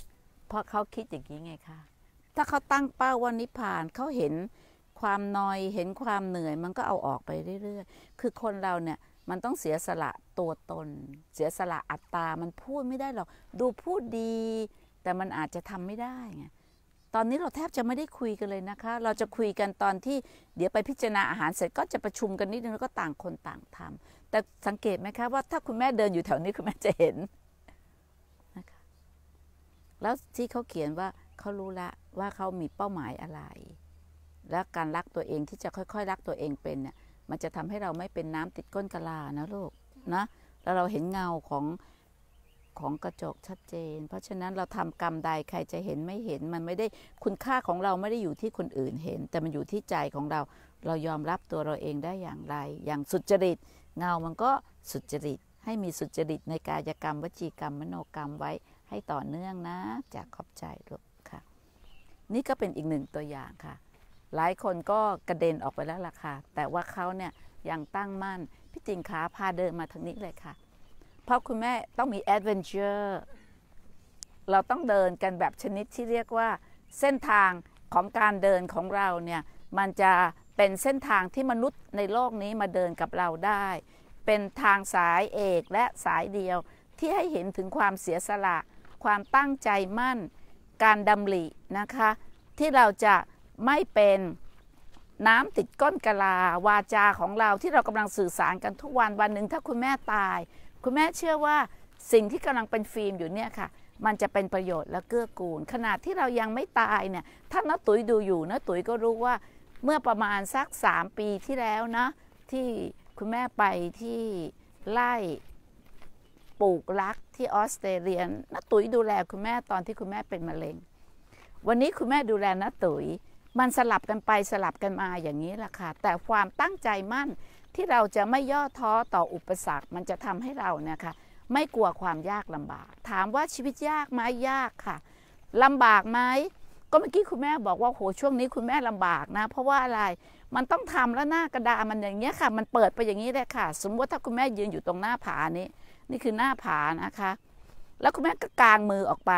[SPEAKER 1] เพราะเขาคิดอย่างนี้ไงคะถ้าเขาตั้งเป้าว่านิพพานเขาเห็นความนอยเห็นความเหนื่อยมันก็เอาออกไปเรื่อยๆคือคนเราเนี่ยมันต้องเสียสละตัวตนเสียสละอัตตามันพูดไม่ได้หรอกดูพูดดีแต่มันอาจจะทำไม่ได้ไงตอนนี้เราแทบจะไม่ได้คุยกันเลยนะคะเราจะคุยกันตอนที่เดี๋ยวไปพิจารณาอาหารเสร็จก็จะประชุมกันนิดนึงแล้วก็ต่างคนต่างทำแต่สังเกตไหมคะว่าถ้าคุณแม่เดินอยู่แถวนี้คุณแม่จะเห็นนะคะแล้วที่เขาเขียนว่าเขารู้ละว่าเขามีเป้าหมายอะไรและการรักตัวเองที่จะค่อยๆรักตัวเองเป็นเนี่ยมันจะทำให้เราไม่เป็นน้ำติดก้นกะลานะลูกนะแล้วเราเห็นเงาของกระจกชัดเจนเพราะฉะนั้นเราทำกรรมใดใครจะเห็นไม่เห็นมันไม่ได้คุณค่าของเราไม่ได้อยู่ที่คนอื่นเห็นแต่มันอยู่ที่ใจของเราเรายอมรับตัวเราเองได้อย่างไรอย่างสุจริตเงามันก็สุจริตให้มีสุจริตในกายกรรมวจีกรรมมโนกรรมไว้ให้ต่อเนื่องนะจากขอบใจลูกค่ะนี่ก็เป็นอีกหนึ่งตัวอย่างค่ะหลายคนก็กระเด็นออกไปแล้วล่ะค่ะแต่ว่าเขาเนี่ยยังตั้งมั่นพี่จิงขาพาเดินมาทางนี้เลยค่ะเพราะคุณแม่ต้องมีแอดเวนเจอร์เราต้องเดินกันแบบชนิดที่เรียกว่าเส้นทางของการเดินของเราเนี่ยมันจะเป็นเส้นทางที่มนุษย์ในโลกนี้มาเดินกับเราได้เป็นทางสายเอกและสายเดียวที่ให้เห็นถึงความเสียสละความตั้งใจมั่นการดำรินะคะที่เราจะไม่เป็นน้ำติดก้นกะลาวาจาของเราที่เรากำลังสื่อสารกันทุกวันวันหนึ่งถ้าคุณแม่ตายคุณแม่เชื่อว่าสิ่งที่กำลังเป็นฟิล์มอยู่เนี่ยค่ะมันจะเป็นประโยชน์และเกื้อกูลขนาดที่เรายังไม่ตายเนี่ยถ้าน้าตุ๋ยดูอยู่น้าตุ๋ยก็รู้ว่าเมื่อประมาณสัก3 ปีที่แล้วนะที่คุณแม่ไปที่ไร่ปลูกรักที่ออสเตรเลียน้าตุ๋ยดูแลคุณแม่ตอนที่คุณแม่เป็นมะเร็งวันนี้คุณแม่ดูแลน้าตุ๋ยมันสลับกันไปสลับกันมาอย่างนี้แหละค่ะแต่ความตั้งใจมั่นที่เราจะไม่ย่อท้อต่ออุปสรรคมันจะทำให้เราเนี่ยค่ะไม่กลัวความยากลำบากถามว่าชีวิตยากไหมยากค่ะลำบากไหมก็เมื่อกี้คุณแม่บอกว่าโหช่วงนี้คุณแม่ลำบากนะเพราะว่าอะไรมันต้องทำแล้วหน้ากระดามันอย่างเงี้ยค่ะมันเปิดไปอย่างนี้เลยค่ะสมมติถ้าคุณแม่ยืนอยู่ตรงหน้าผานี้นี่คือหน้าผานะคะแล้วคุณแม่ก็กางมือออกไป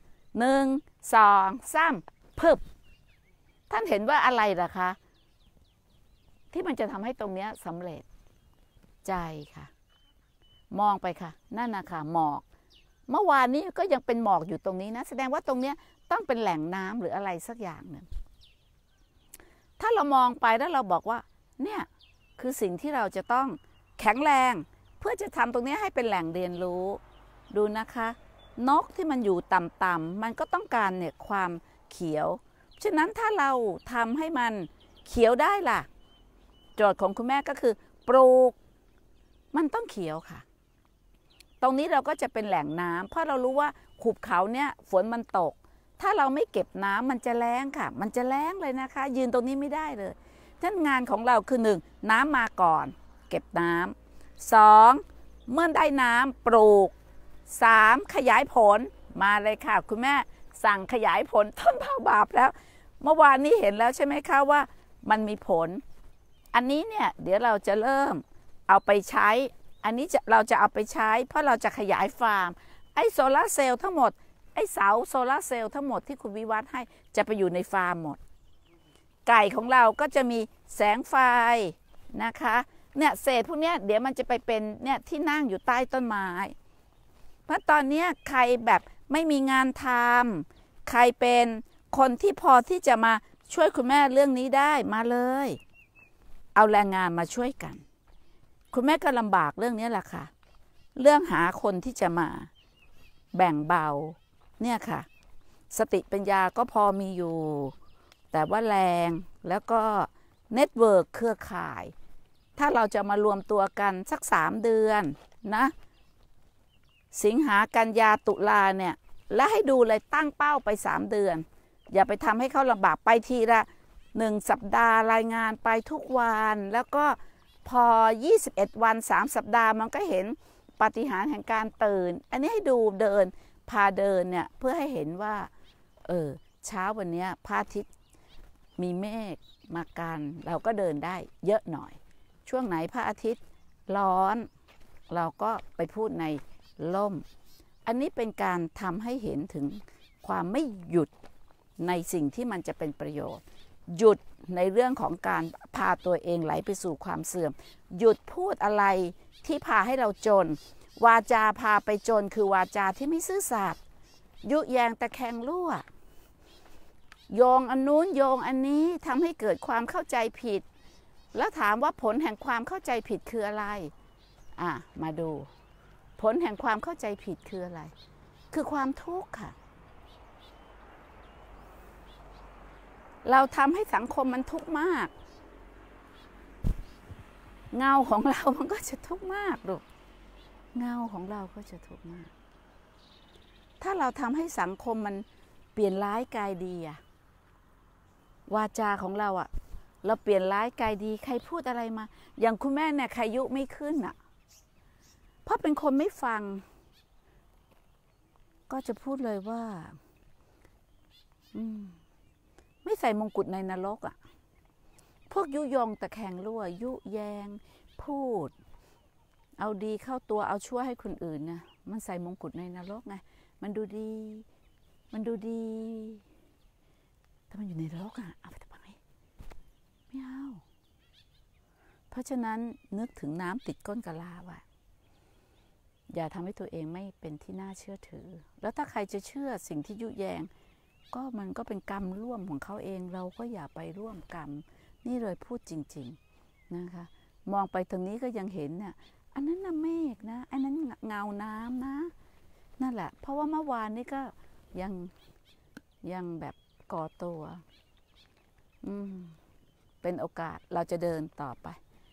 [SPEAKER 1] 1 2 3พึบท่านเห็นว่าอะไรล่ะคะที่มันจะทำให้ตรงนี้สำเร็จใจค่ะมองไปค่ะนั่นนะคะหมอกเมื่อวานนี้ก็ยังเป็นหมอกอยู่ตรงนี้นะแสดงว่าตรงนี้ต้องเป็นแหล่งน้ำหรืออะไรสักอย่างหนึ่งถ้าเรามองไปแล้วเราบอกว่าเนี่ยคือสิ่งที่เราจะต้องแข็งแรงเพื่อจะทำตรงนี้ให้เป็นแหล่งเรียนรู้ดูนะคะนกที่มันอยู่ต่ำๆมันก็ต้องการเนี่ยความเขียวฉะนั้นถ้าเราทำให้มันเขียวได้ล่ะโจทย์ของคุณแม่ก็คือปลูกมันต้องเขียวค่ะตรงนี้เราก็จะเป็นแหล่งน้ำเพราะเรารู้ว่าหุบเขาเนี่ยฝนมันตกถ้าเราไม่เก็บน้ำมันจะแล้งค่ะมันจะแล้งเลยนะคะยืนตรงนี้ไม่ได้เลยฉะนั้นงานของเราคือ1น้ำมาก่อนเก็บน้ำ2เมื่อได้น้ำปลูก3ขยายผลมาเลยค่ะคุณแม่สั่งขยายผลต้นเผาบาปแล้วเมื่อวานนี้เห็นแล้วใช่ไหมคะว่ามันมีผลอันนี้เนี่ยเดี๋ยวเราจะเริ่มเอาไปใช้อันนี้เราจะเอาไปใช้เพราะเราจะขยายฟาร์มไอ้โซลาร์เซลล์ทั้งหมดไอ้เสาโซลาร์เซลล์ทั้งหมดที่คุณวิวัฒน์ให้จะไปอยู่ในฟาร์มหมดไก่ของเราก็จะมีแสงไฟนะคะเนี่ยเศษพวกนี้เดี๋ยวมันจะไปเป็นเนี่ยที่นั่งอยู่ใต้ต้นไม้เพราะตอนนี้ใครแบบไม่มีงานทำใครเป็นคนที่พอที่จะมาช่วยคุณแม่เรื่องนี้ได้มาเลยเอาแรงงานมาช่วยกันคุณแม่ก็ลำบากเรื่องนี้แหละค่ะเรื่องหาคนที่จะมาแบ่งเบาเนี่ยค่ะสติปัญญาก็พอมีอยู่แต่ว่าแรงแล้วก็เน็ตเวิร์กเครือข่ายถ้าเราจะมารวมตัวกันสัก3 เดือนนะสิงหากันยาตุลาเนี่ยและให้ดูเลยตั้งเป้าไป3 เดือนอย่าไปทำให้เขาลำบากไปทีละ1 สัปดาห์รายงานไปทุกวันแล้วก็พอ21 วัน3 สัปดาห์มันก็เห็นปาฏิหาริย์แห่งการตื่นอันนี้ให้ดูเดินพาเดินเนี่ยเพื่อให้เห็นว่าเช้าวันนี้พระอาทิตย์มีเมฆมากันเราก็เดินได้เยอะหน่อยช่วงไหนพระอาทิตย์ร้อนเราก็ไปพูดในร่มอันนี้เป็นการทำให้เห็นถึงความไม่หยุดในสิ่งที่มันจะเป็นประโยชน์หยุดในเรื่องของการพาตัวเองไหลไปสู่ความเสื่อมหยุดพูดอะไรที่พาให้เราจนวาจาพาไปจนคือวาจาที่ไม่ซื่อสัตย์ยุแยงตะแคงรั่วโยงอันนู้นโยงอันนี้ทำให้เกิดความเข้าใจผิดแล้วถามว่าผลแห่งความเข้าใจผิดคืออะไรมาดูผลแห่งความเข้าใจผิดคืออะไรคือความทุกข์ค่ะเราทำให้สังคมมันทุกข์มากเงาของเรามันก็จะทุกข์มากลูกเงาของเราก็จะทุกข์มากถ้าเราทำให้สังคมมันเปลี่ยนร้ายกลายดีวาจาของเราเราเปลี่ยนร้ายกลายดีใครพูดอะไรมาอย่างคุณแม่เนี่ยใครยุไม่ขึ้นเพราะเป็นคนไม่ฟังก็จะพูดเลยว่าไม่ใส่มงกุฎในนรกพวกยุยงตะแคงรั่วยุแยงพูดเอาดีเข้าตัวเอาชั่วให้คนอื่นนะมันใส่มงกุฎในนรกไงมันดูดีถ้ามันอยู่ในนรกเอาไปทำไมไม่เอาเพราะฉะนั้นนึกถึงน้ำติดก้นกะลาอย่าทำให้ตัวเองไม่เป็นที่น่าเชื่อถือแล้วถ้าใครจะเชื่อสิ่งที่ยุแยงก็มันก็เป็นกรรมร่วมของเขาเองเราก็อย่าไปร่วมกรรมนี่เลยพูดจริงๆนะคะมองไปตรงนี้ก็ยังเห็นเนี่ยอันนั้นน่ะเมฆนะอันนั้นเงาน้ำนะนั่นแหละเพราะว่าเมื่อวานนี้ก็ยังแบบก่อตัวเป็นโอกาสเราจะเดินต่อไป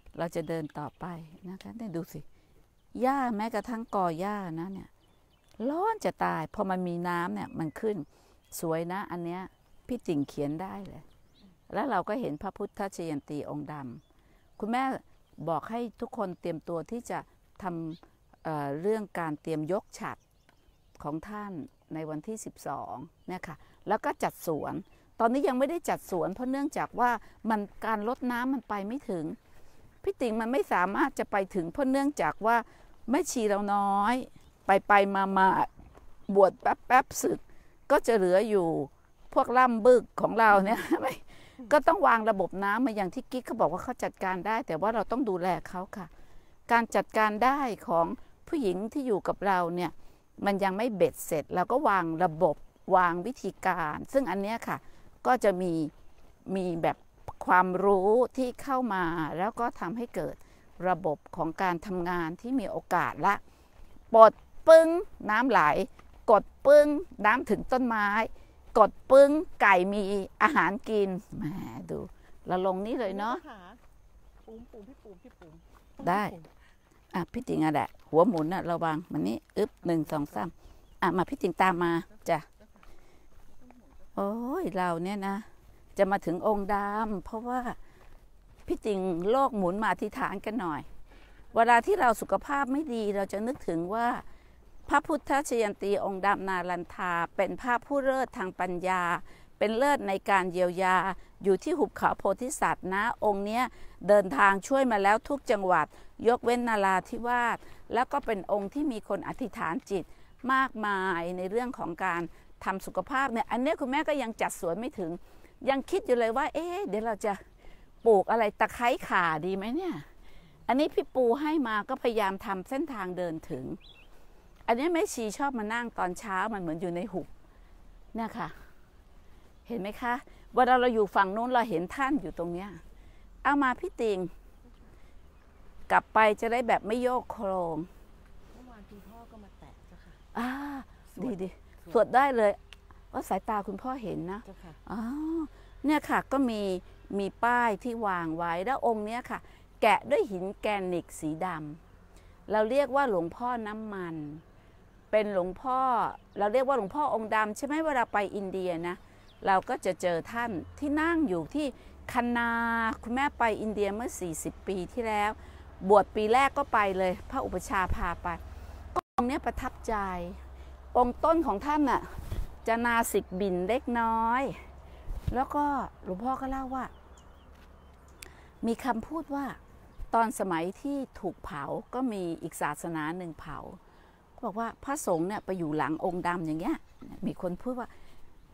[SPEAKER 1] นะคะเนี่ยดูสิหญ้าแม้กระทั่งกอหญ้านะเนี่ยร้อนจะตายพอมันมีน้ำเนี่ยมันขึ้นสวยนะอันเนี้ยพี่จิ่งเขียนได้เลยแล้วเราก็เห็นพระพุทธชยันตีองค์ดำคุณแม่บอกให้ทุกคนเตรียมตัวที่จะทำเรื่องการเตรียมยกฉัตรของท่านในวันที่12เนี่ยค่ะแล้วก็จัดสวนตอนนี้ยังไม่ได้จัดสวนเพราะเนื่องจากว่ามันการลดน้ำมันไปไม่ถึงพี่ติ๋งมันไม่สามารถจะไปถึงเพราะเนื่องจากว่าแม่ชีเราน้อยไปมาบวชแป๊บศึกก็จะเหลืออยู่พวกล่ำบึกของเราเนี่ยก็ต้องวางระบบน้ำมาอย่างที่กิ๊กเขาบอกว่าเขาจัดการได้แต่ว่าเราต้องดูแลเขาค่ะการจัดการได้ของผู้หญิงที่อยู่กับเราเนี่ยมันยังไม่เบ็ดเสร็จเราก็วางระบบวางวิธีการซึ่งอันเนี้ยค่ะก็จะมีแบบความรู้ที่เข้ามาแล้วก็ทำให้เกิดระบบของการทำงานที่มีโอกาสละปลดปึ้งน้ำไหลกดปึ้งน้ำถึงต้นไม้กดปึ้งไก่มีอาหารกินแหมดูเราลงนี้เลยเนาะ
[SPEAKER 2] ปูมพี่ปูม
[SPEAKER 1] ได้พี่ติ๋งแหละหัวหมุนระวังมันนี้1 2 3มาพี่ติ๋งตามมาจ้ะโอ้ยเราเนี่ยนะจะมาถึงองค์ดำเพราะว่าพี่ติ๋งโลกหมุนมาอธิษฐานกันหน่อยเวลาที่เราสุขภาพไม่ดีเราจะนึกถึงว่าพระพุทธชยันตีองค์ดำนาลันทาเป็นพระผู้เลิศทางปัญญาเป็นเลิศในการเยียวยาอยู่ที่หุบเขาโพธิสัตว์นะองค์เนี้ยเดินทางช่วยมาแล้วทุกจังหวัดยกเว้นนาราธิวาสแล้วก็เป็นองค์ที่มีคนอธิษฐานจิตมากมายในเรื่องของการทำสุขภาพเนี่ยอันนี้คุณแม่ก็ยังจัดสวนไม่ถึงยังคิดอยู่เลยว่าเดี๋ยวเราจะปลูกอะไรตะไคร้ข่าดีไหมเนี่ยอันนี้พี่ปูให้มาก็พยายามทำเส้นทางเดินถึงอันนี้แม่ชีชอบมานั่งตอนเช้ามันเหมือนอยู่ในหุบเนี่ยค่ะเห็นไหมคะเวลาเราอยู่ฝั่งนู้นเราเห็นท่านอยู่ตรงเนี้ยเอามาพี่ติงกลับไปจะได้แบบไม่โยกโครง
[SPEAKER 2] เมื่อวานคุณพ่อก็มาแตะเจ้าค่ะ
[SPEAKER 1] ดีสวดได้เลยว่าสายตาคุณพ่อเห็นนะเนี่ยค่ะก็มีป้ายที่วางไว้แล้วองค์เนี้ยค่ะแกะด้วยหินแกรนิตสีดำเราเรียกว่าหลวงพ่อน้ำมันเป็นหลวงพ่อเราเรียกว่าหลวงพ่อองค์ดำใช่ไหมเวลาไปอินเดียนะเราก็จะเจอท่านที่นั่งอยู่ที่คันนาคุณแม่ไปอินเดียเมื่อ40 ปีที่แล้วบวชปีแรกก็ไปเลยพระอุปชาพาไปองค์นี้ประทับใจองค์ต้นของท่านน่ะจะนาสิกบินเล็กน้อยแล้วก็หลวงพ่อก็เล่าว่ามีคำพูดว่าตอนสมัยที่ถูกเผาก็มีอีกศาสนาหนึ่งเผาบอกว่าพระสงฆ์เนี่ยไปอยู่หลังองค์ดำอย่างเงี้ยมีคนพูดว่า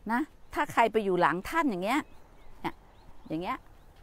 [SPEAKER 1] นะถ้าใครไปอยู่หลังท่านอย่างเงี้ยอย่างเงี้ย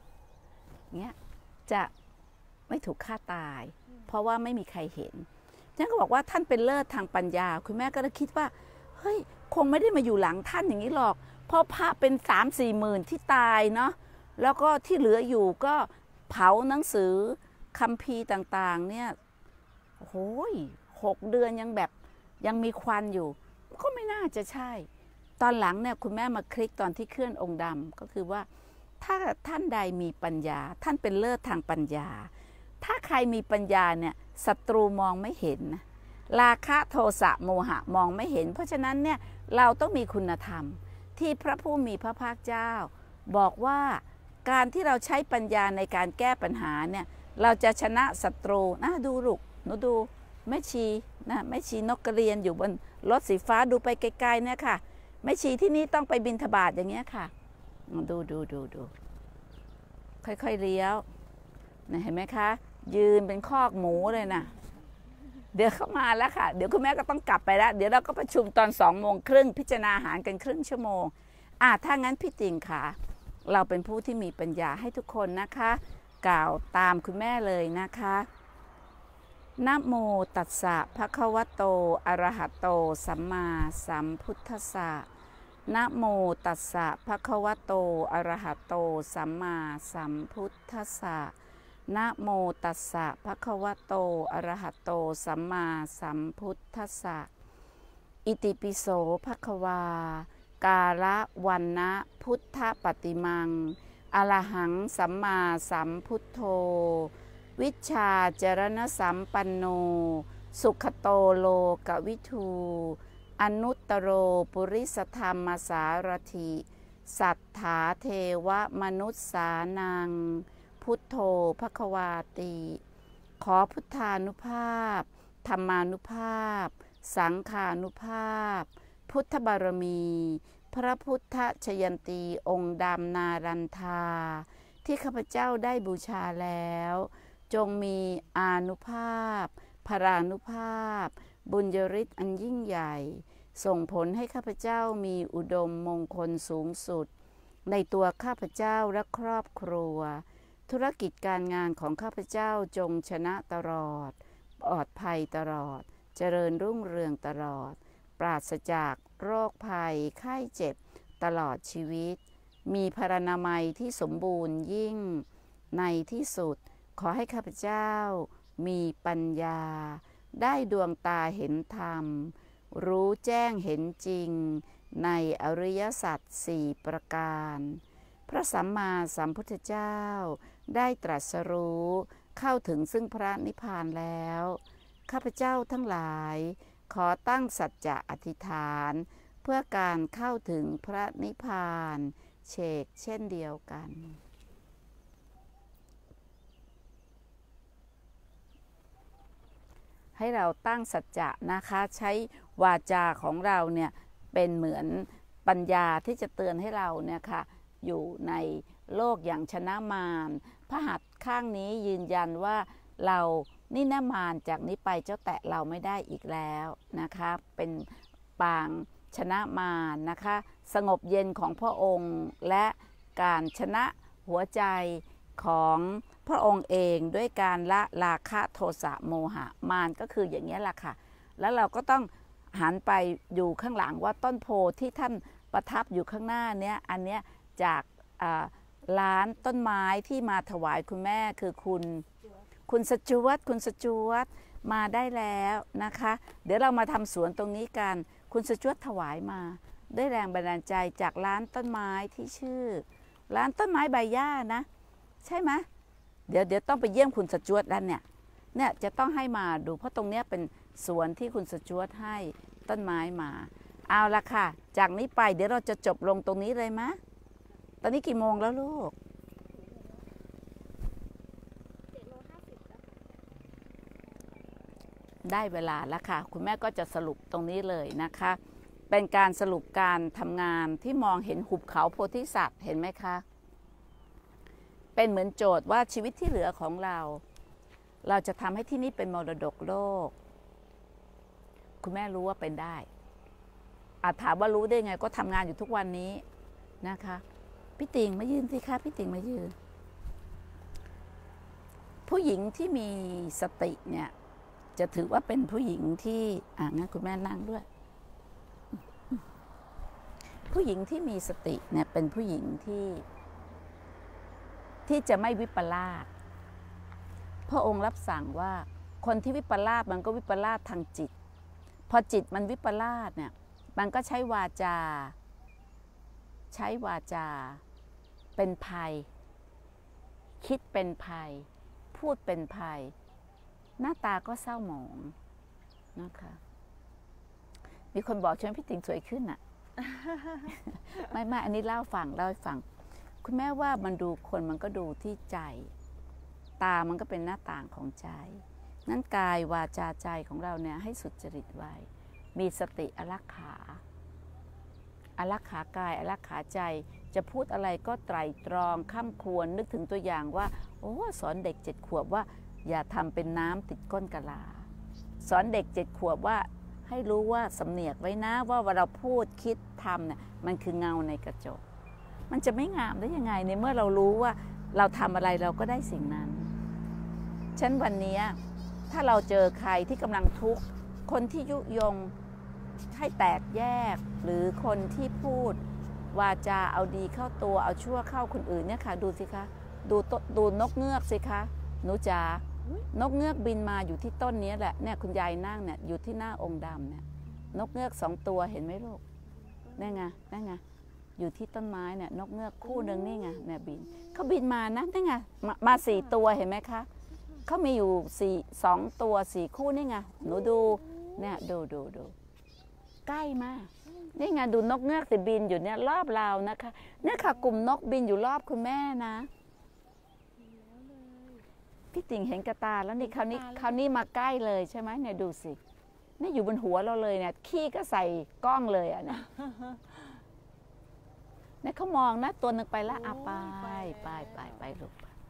[SPEAKER 1] จะไม่ถูกฆ่าตายเพราะว่าไม่มีใครเห็นท่านก็บอกว่าท่านเป็นเลิศทางปัญญาคุณแม่ก็เลยคิดว่าเฮ้ยคงไม่ได้มาอยู่หลังท่านอย่างนี้หรอกเพราะพระเป็น3-4 หมื่นที่ตายเนาะแล้วก็ที่เหลืออยู่ก็เผาหนังสือคัมภีร์ต่างๆเนี่ยโอ้ย6 เดือนยังมีควันอยู่ก็ไม่น่าจะใช่ตอนหลังเนี่ยคุณแม่มาคลิกตอนที่เคลื่อนองค์ดำก็คือว่าถ้าท่านใดมีปัญญาท่านเป็นเลิศทางปัญญาถ้าใครมีปัญญาเนี่ยศัตรูมองไม่เห็นนะราคะโทสะโมหะมองไม่เห็นเพราะฉะนั้นเนี่ยเราต้องมีคุณธรรมที่พระผู้มีพระภาคเจ้าบอกว่าการที่เราใช้ปัญญาในการแก้ปัญหาเนี่ยเราจะชนะศัตรูนะดูลูกหนูดูแม่ชีนะแม่ชีนกกระเรียนอยู่บนรถสีฟ้าดูไปไกลๆเนี่ยค่ะแม่ชีที่นี่ต้องไปบิณฑบาตอย่างเงี้ยค่ะดูค่อยๆเลี้ยวนะเห็นไหมคะยืนเป็นคอกหมูเลยนะเดี๋ยวเข้ามาแล้วค่ะเดี๋ยวคุณแม่ก็ต้องกลับไปแล้วเดี๋ยวเราก็ประชุมตอน2:30พิจารณาอาหารกันครึ่งชั่วโมงถ้างั้นพี่ติ่งค่ะเราเป็นผู้ที่มีปัญญาให้ทุกคนนะคะกล่าวตามคุณแม่เลยนะคะนะโมตัสสะภะคะวะโตอะระหะโตสัมมาสัมพุทธัสสะนะโมตัสสะภะคะวะโตอะระหะโตสัมมาสัมพุทธัสสะนะโมตัสสะภะคะวะโตอะระหะโตสัมมาสัมพุทธัสสะอิติปิโสภะคะวากาละวันนะพุทธปฏิมังอรหังสัมมาสัมพุทโธวิชชาจรณสัมปันโนสุขโตโลกวิทูอนุตตโรปุริสธรรมสารถิสัทธาเทวมนุษสานังพุทโธภควาติขอพุทธานุภาพธรรมานุภาพสังฆานุภาพพุทธบารมีพระพุทธชยันตีองค์ดำนารันทาที่ข้าพเจ้าได้บูชาแล้วจงมีอานุภาพพรานุภาพบุญยฤทธิ์อันยิ่งใหญ่ส่งผลให้ข้าพเจ้ามีอุดมมงคลสูงสุดในตัวข้าพเจ้าและครอบครัวธุรกิจการงานของข้าพเจ้าจงชนะตลอดปลอดภัยตลอดเจริญรุ่งเรืองตลอดปราศจากโรคภัยไข้เจ็บตลอดชีวิตมีพรรณนามัยที่สมบูรณ์ยิ่งในที่สุดขอให้ข้าพเจ้ามีปัญญาได้ดวงตาเห็นธรรมรู้แจ้งเห็นจริงในอริยสัจ4ประการพระสัมมาสัมพุทธเจ้าได้ตรัสรู้เข้าถึงซึ่งพระนิพพานแล้วข้าพเจ้าทั้งหลายขอตั้งสัจจะอธิษฐานเพื่อการเข้าถึงพระนิพพานเชกเช่นเดียวกันให้เราตั้งสัจจะนะคะใช้วาจาของเราเนี่ยเป็นเหมือนปัญญาที่จะเตือนให้เราเนี่ยค่ะอยู่ในโลกอย่างชนะมารพระหัตถ์ข้างนี้ยืนยันว่าเรานี่นะมารจากนี้ไปเจ้าแตะเราไม่ได้อีกแล้วนะคะเป็นปางชนะมารนะคะสงบเย็นของพระองค์และการชนะหัวใจของพระองค์เองด้วยการละราคะโทสะโมหะมารก็คืออย่างนี้แหละค่ะแล้วเราก็ต้องหันไปอยู่ข้างหลังว่าต้นโพที่ท่านประทับอยู่ข้างหน้าเนี้ยอันเนี้ยจากร้านต้นไม้ที่มาถวายคุณแม่คือคุณสจวตมาได้แล้วนะคะเดี๋ยวเรามาทำสวนตรงนี้กันคุณสจวตถวายมาได้แรงบันดาลใจจากร้านต้นไม้ที่ชื่อร้านต้นไม้ใบหญ้านะใช่ไหมเดี๋ยวต้องไปเยี่ยมคุณสจวตแล้วเนี่ยจะต้องให้มาดูเพราะตรงนี้เป็นสวนที่คุณสจวตให้ต้นไม้มาเอาละค่ะจากนี้ไปเดี๋ยวเราจะจบลงตรงนี้เลยมะตอนนี้กี่โมงแล้วลูกได้เวลาแล้วค่ะคุณแม่ก็จะสรุปตรงนี้เลยนะคะเป็นการสรุปการทำงานที่มองเห็นหุบเขาโพธิสัตว์เห็นไหมคะเป็นเหมือนโจทย์ว่าชีวิตที่เหลือของเราจะทำให้ที่นี่เป็นมรดกโลกคุณแม่รู้ว่าเป็นได้ถามว่ารู้ได้ไงก็ทำงานอยู่ทุกวันนี้นะคะพี่ติ่งมายืนสิคะพี่ติ่งมายืนผู้หญิงที่มีสติเนี่ยจะถือว่าเป็นผู้หญิงที่งั้นคุณแม่นั่งด้วยผู้หญิงที่มีสติเนี่ยเป็นผู้หญิงที่จะไม่วิปลาสพระองค์รับสั่งว่าคนที่วิปลาสมันก็วิปลาสทางจิตพอจิตมันวิปลาสเนี่ยมันก็ใช้วาจาเป็นภัยคิดเป็นภัยพูดเป็นภัยหน้าตาก็เศร้าหมองนะคะมีคนบอกฉันพี่ติ๋งสวยขึ้นอ่ะ ไม่อันนี้เล่าให้ฟังคุณแม่ว่ามันดูคนมันก็ดูที่ใจตามันก็เป็นหน้าต่างของใจนั้นกายวาจาใจของเราเนี่ยให้สุจริตไว้มีสติอารักขากายอารักขาใจจะพูดอะไรก็ไตร่ตรองค่ำควรนึกถึงตัวอย่างว่าโอ้สอนเด็ก7 ขวบว่าอย่าทำเป็นน้ำติดก้นกะลาสอนเด็ก7 ขวบว่าให้รู้ว่าสำเนียกไว้นะว่าเวลาเราพูดคิดทำเนี่ยมันคือเงาในกระจกมันจะไม่งามได้ยังไงในเมื่อเรารู้ว่าเราทำอะไรเราก็ได้สิ่งนั้นฉันวันนี้ถ้าเราเจอใครที่กำลังทุกข์คนที่ยุยงให้แตกแยกหรือคนที่พูดวาจาเอาดีเข้าตัวเอาชั่วเข้าคนอื่นเนี่ยค่ะดูสิคะดูนกเงือกสิคะหนูจ๋านกเงือกบินมาอยู่ที่ต้นนี้แหละเนี่ยคุณยายนั่งเนี่ยอยู่ที่หน้าองค์ดำเนี่ยนกเงือก2 ตัวเห็นไหมลูกนั่นไงอยู่ที่ต้นไม้เนี่ยนกเงือกคู่หนึ่งนี่ไงเนี่ยบินเขาบินมานะนั่นไงมา4 ตัวเห็นไหมคะเขามีอยู่2 ตัว4 คู่นี่ไงหนูดูเนี่ยดูใกล้มากนี่ไงดูนกเงือกสิบินอยู่เนี่ยรอบเรานะคะเนี่ยค่ะกลุ่มนกบินอยู่รอบคุณแม่นะพี่ติ่งเห็นกระตาแล้วนี่คราวนี้มาใกล้เลยใช่ไหมเนี่ยดูสินี่อยู่บนหัวเราเลยเนี่ยขี้ก็ใส่กล้องเลยอ่ะเนี่ยเนี่ยเขามองนะตัวนึงไปแล้วไปลูก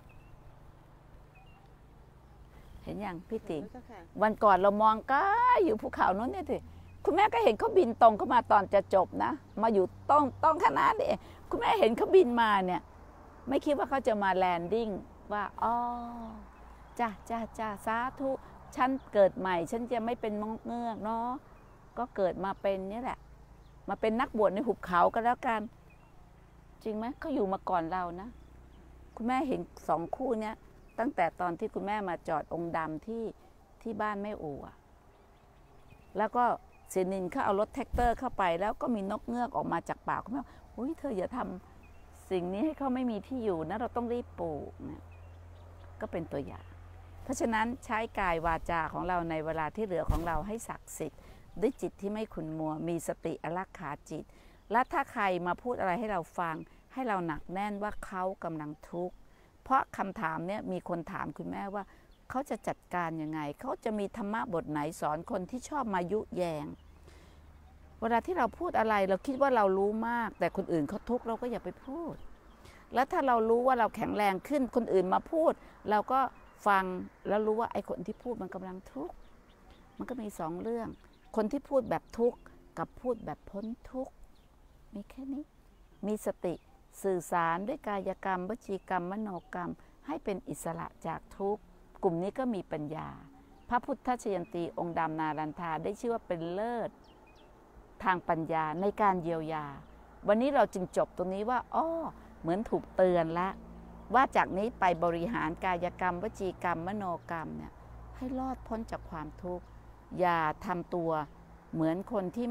[SPEAKER 1] เห็นยังพี่ติ่งวันก่อนเรามองใกล้อยู่ภูเขาโน้นเนี่ยสิคุณแม่ก็เห็นเขาบินตรงเข้ามาตอนจะจบนะมาอยู่ต้องขนาดนี้คุณแม่เห็นเขาบินมาเนี่ยไม่คิดว่าเขาจะมาแลนดิ้งว่าอ๋อจ้าสาธุฉันเกิดใหม่ฉันจะไม่เป็นนกเงือกเนาะก็เกิดมาเป็นนี่แหละมาเป็นนักบวชในหุบเขาก็แล้วกันจริงไหมเขาอยู่มาก่อนเรานะคุณแม่เห็น2 คู่เนี้ยตั้งแต่ตอนที่คุณแม่มาจอดองค์ดำที่บ้านแม่อู่แล้วก็เสนินเขาเอารถแท็กเตอร์เข้าไปแล้วก็มีนกเงือกออกมาจากปากคุณแม่อุ้ยเธออย่าทำสิ่งนี้ให้เขาไม่มีที่อยู่นะเราต้องรีบปลูกเนี่ยก็เป็นตัวอย่างเพราะฉะนั้นใช้กายวาจาของเราในเวลาที่เหลือของเราให้ศักดิ์สิทธิ์ด้วยจิตที่ไม่ขุ่นมัวมีสติอารักขาจิตและถ้าใครมาพูดอะไรให้เราฟังให้เราหนักแน่นว่าเขากำลังทุกข์เพราะคำถามเนี่ยมีคนถามคุณแม่ว่าเขาจะจัดการยังไงเขาจะมีธรรมะบทไหนสอนคนที่ชอบมายุแยงเวลาที่เราพูดอะไรเราคิดว่าเรารู้มากแต่คนอื่นเขาทุกข์เราก็อย่าไปพูดแล้วถ้าเรารู้ว่าเราแข็งแรงขึ้นคนอื่นมาพูดเราก็ฟังแล้วรู้ว่าไอ้คนที่พูดมันกำลังทุกข์มันก็มี2 เรื่องคนที่พูดแบบทุกข์กับพูดแบบพ้นทุกข์มีแค่นี้มีสติสื่อสารด้วยกายกรรมวจีกรรมมโนกรรมให้เป็นอิสระจากทุกข์กลุ่มนี้ก็มีปัญญาพระพุทธชยันตีองค์ดำนารันทาได้ชื่อว่าเป็นเลิศทางปัญญาในการเยียวยาวันนี้เราจึงจบตรงนี้ว่าเหมือนถูกเตือนละว่าจากนี้ไปบริหารกายกรรมวจีกรรมมโนกรรมเนี่ยให้รอดพ้นจากความทุกข์อย่าทำตัวเหมือนคนที่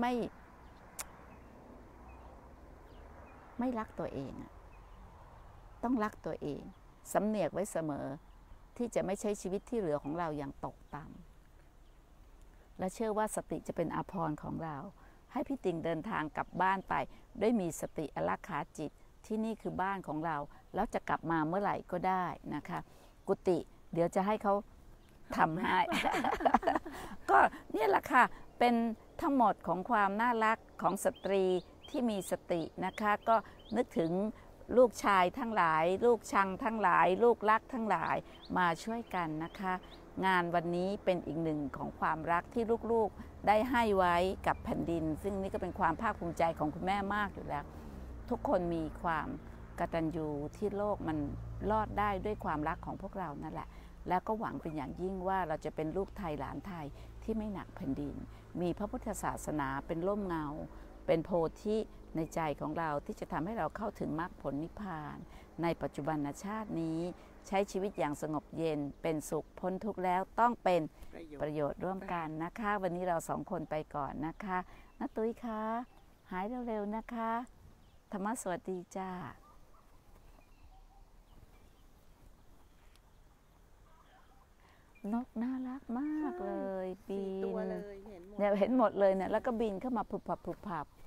[SPEAKER 1] ไม่รักตัวเองต้องรักตัวเองสำเนียกไว้เสมอที่จะไม่ใช้ชีวิตที่เหลือของเราอย่างตกต่ำและเชื่อว่าสติจะเป็นอาภรณ์ของเราให้พี่ติ่งเดินทางกลับบ้านไปด้วยมีสติอารักขาจิตที่นี่คือบ้านของเราแล้วจะกลับมาเมื่อไหร่ก็ได้นะคะกุฏิเดี๋ยวจะให้เขาทำให้ ก็นี่แหละค่ะเป็นทั้งหมดของความน่ารักของสตรีที่มีสตินะคะก็นึกถึงลูกชายทั้งหลาย ลูกชังทั้งหลาย ลูกรักทั้งหลายมาช่วยกันนะคะ งานวันนี้เป็นอีกหนึ่งของความรักที่ลูกๆได้ให้ไว้กับแผ่นดิน ซึ่งนี่ก็เป็นความภาคภูมิใจของคุณแม่มากอยู่แล้ว ทุกคนมีความกตัญญูที่โลกมันรอดได้ด้วยความรักของพวกเรานั่นแหละแล้วก็หวังเป็นอย่างยิ่งว่าเราจะเป็นลูกไทยหลานไทยที่ไม่หนักแผ่นดินมีพระพุทธศาสนาเป็นร่มเงาเป็นโพธิในใจของเราที่จะทำให้เราเข้าถึงมรรคผลนิพพานในปัจจุบันชาตินี้ใช้ชีวิตอย่างสงบเย็นเป็นสุขพ้นทุกข์แล้วต้องเป็นประโยชน์ร่วมกันนะคะวันนี้เรา2 คนไปก่อนนะคะน้าตุ้ยคะหายเร็วๆนะคะธรรมะสวัสดีจ้านกน่ารักมากเลยบิน
[SPEAKER 2] 4 ตัวเลยเห็นหมด
[SPEAKER 1] เนี่ยเห็นหมดเลยเนี่ยแล้วก็บินเข้ามาผุบผับ